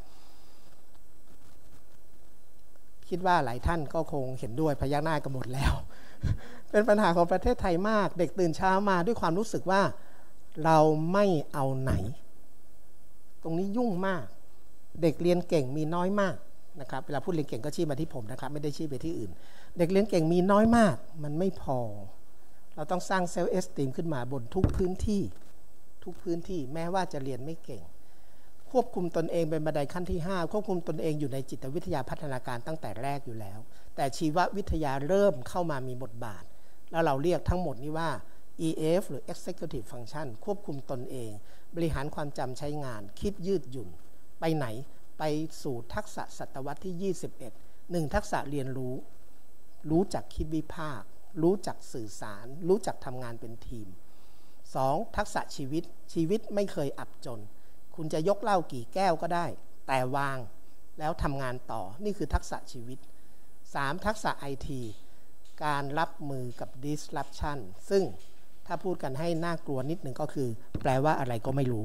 คิดว่าหลายท่านก็คงเห็นด้วยพยักหน้ากันหมดแล้ว เป็นปัญหาของประเทศไทยมากเด็กตื่นเช้ามาด้วยความรู้สึกว่าเราไม่เอาไหนตรงนี้ยุ่งมากเด็กเรียนเก่งมีน้อยมากนะครับเวลาพูดเรียนเก่งก็ชี้มาที่ผมนะครับไม่ได้ชี้ไปที่อื่นเด็กเรียนเก่งมีน้อยมากมันไม่พอเราต้องสร้างเซลฟ์เอสติมขึ้นมาบนทุกพื้นที่ทุกพื้นที่แม้ว่าจะเรียนไม่เก่งควบคุมตนเองเป็นบันไดขั้นที่ห้าควบคุมตนเองอยู่ในจิตวิทยาพัฒนาการตั้งแต่แรกอยู่แล้วแต่ชีววิทยาเริ่มเข้ามามีบทบาทแล้วเราเรียกทั้งหมดนี้ว่า อี เอฟ หรือ Executive Function ควบคุมตนเองบริหารความจำใช้งานคิดยืดหยุ่นไปไหนไปสู่ทักษะศตวรรษที่ยี่สิบเอ็ด หนึ่งทักษะเรียนรู้รู้จักคิดวิพากษ์รู้จักสื่อสารรู้จักทำงานเป็นทีมสองทักษะชีวิตชีวิตไม่เคยอับจนคุณจะยกเหล้ากี่แก้วก็ได้แต่วางแล้วทำงานต่อนี่คือทักษะชีวิตสามทักษะ ไอ ที การรับมือกับ disruption ซึ่งถ้าพูดกันให้น่ากลัวนิดหนึ่งก็คือแปลว่าอะไรก็ไม่รู้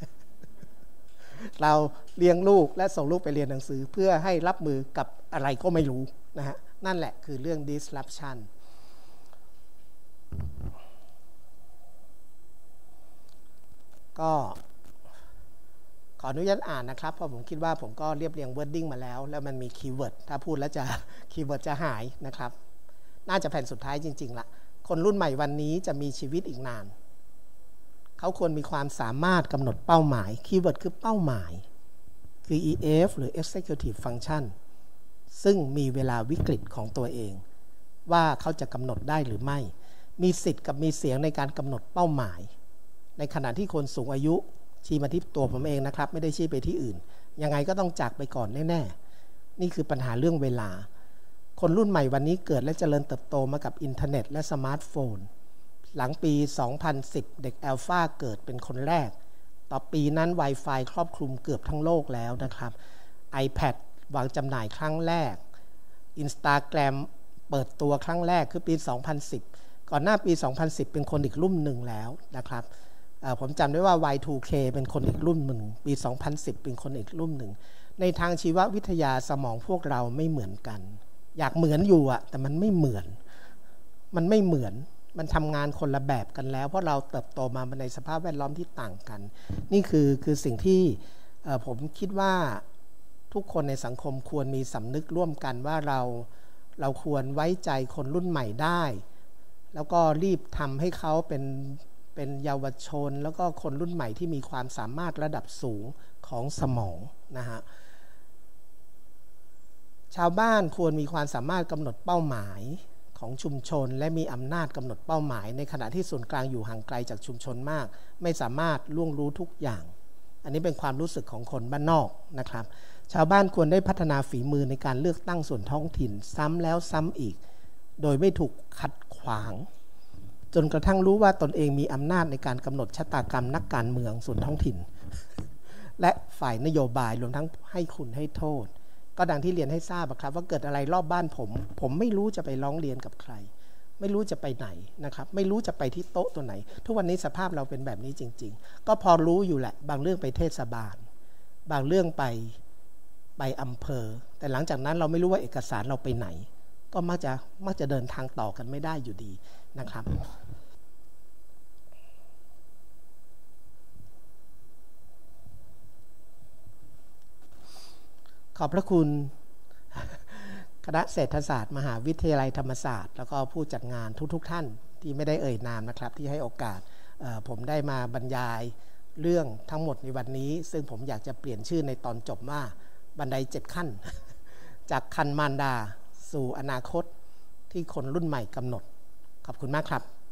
เราเลี้ยงลูกและส่งลูกไปเรียนหนังสือเพื่อให้รับมือกับอะไรก็ไม่รู้นะฮะนั่นแหละคือเรื่อง disruption ก็ขออนุญาตอ่านนะครับเพราะผมคิดว่าผมก็เรียบเรียง wording มาแล้วแล้วมันมีคีย์เวิร์ดถ้าพูดแล้วจะคีย์เวิร์ดจะหายนะครับน่าจะแผ่นสุดท้ายจริงๆละคนรุ่นใหม่วันนี้จะมีชีวิตอีกนานเขาควรมีความสามารถกำหนดเป้าหมายคีย์เวิร์ดคือเป้าหมายคือ อี เอฟ หรือ Executive Function ซึ่งมีเวลาวิกฤตของตัวเองว่าเขาจะกำหนดได้หรือไม่มีสิทธิ์กับมีเสียงในการกำหนดเป้าหมายในขณะที่คนสูงอายุชี้มาที่ตัวผมเองนะครับไม่ได้ชี้ไปที่อื่นยังไงก็ต้องจากไปก่อนแน่ๆนี่คือปัญหาเรื่องเวลาคนรุ่นใหม่วันนี้เกิดและเจริญเติบโตมากับอินเทอร์เน็ตและสมาร์ทโฟนหลังปีสองพันสิบเด็กอัลฟาเกิดเป็นคนแรกต่อปีนั้น Wi-Fi ครอบคลุมเกือบทั้งโลกแล้วนะครับ iPad วางจำหน่ายครั้งแรก Instagram เปิดตัวครั้งแรกคือปีสองพันสิบก่อนหน้าปีสองพันสิบเป็นคนอีกรุ่นหนึ่งแล้วนะครับผมจำได้ว่า วาย ทู เค เป็นคนอีกรุ่นหนึ่งปีสองพันสิบเป็นคนอีกรุ่นหนึ่งในทางชีววิทยาสมองพวกเราไม่เหมือนกันอยากเหมือนอยู่อะแต่มันไม่เหมือนมันไม่เหมือนมันทำงานคนละแบบกันแล้วเพราะเราเติบโตมาในสภาพแวดล้อมที่ต่างกันนี่คือคือสิ่งที่ผมคิดว่าทุกคนในสังคมควรมีสำนึกร่วมกันว่าเราเราควรไว้ใจคนรุ่นใหม่ได้แล้วก็รีบทำให้เขาเป็นเป็นเยาวชนแล้วก็คนรุ่นใหม่ที่มีความสามารถระดับสูงของสมองนะฮะชาวบ้านควรมีความสามารถกำหนดเป้าหมายของชุมชนและมีอำนาจกำหนดเป้าหมายในขณะที่ส่วนกลางอยู่ห่างไกลจากชุมชนมากไม่สามารถล่วงรู้ทุกอย่างอันนี้เป็นความรู้สึกของคนบ้านนอกนะครับชาวบ้านควรได้พัฒนาฝีมือในการเลือกตั้งส่วนท้องถิ่นซ้ำแล้วซ้ำอีกโดยไม่ถูกขัดขวางจนกระทั่งรู้ว่าตนเองมีอำนาจในการกำหนดชะตากรรมนักการเมืองส่วนท้องถิ่นและฝ่ายนโยบายรวมทั้งให้คุณให้โทษก็ดังที่เรียนให้ทราบครับว่าเกิดอะไรรอบบ้านผมผมไม่รู้จะไปร้องเรียนกับใครไม่รู้จะไปไหนนะครับไม่รู้จะไปที่โต๊ะตัวไหนทุกวันนี้สภาพเราเป็นแบบนี้จริงๆก็พอรู้อยู่แหละบางเรื่องไปเทศบาลบางเรื่องไปไปอำเภอแต่หลังจากนั้นเราไม่รู้ว่าเอกสารเราไปไหนก็มักจะมักจะเดินทางต่อกันไม่ได้อยู่ดีนะครับขอบพระคุณคณะเศรษฐศาสตร์มหาวิทยาลัยธรรมศาสตร์แล้วก็ผู้จัดงานทุกๆ ท่านที่ไม่ได้เอ่ยนามนะครับที่ให้โอกาสผมได้มาบรรยายเรื่องทั้งหมดในวันนี้ซึ่งผมอยากจะเปลี่ยนชื่อในตอนจบว่าบันไดเจ็ดขั้นจากคันมารดาสู่อนาคตที่คนรุ่นใหม่กำหนดขอบคุณมากครับ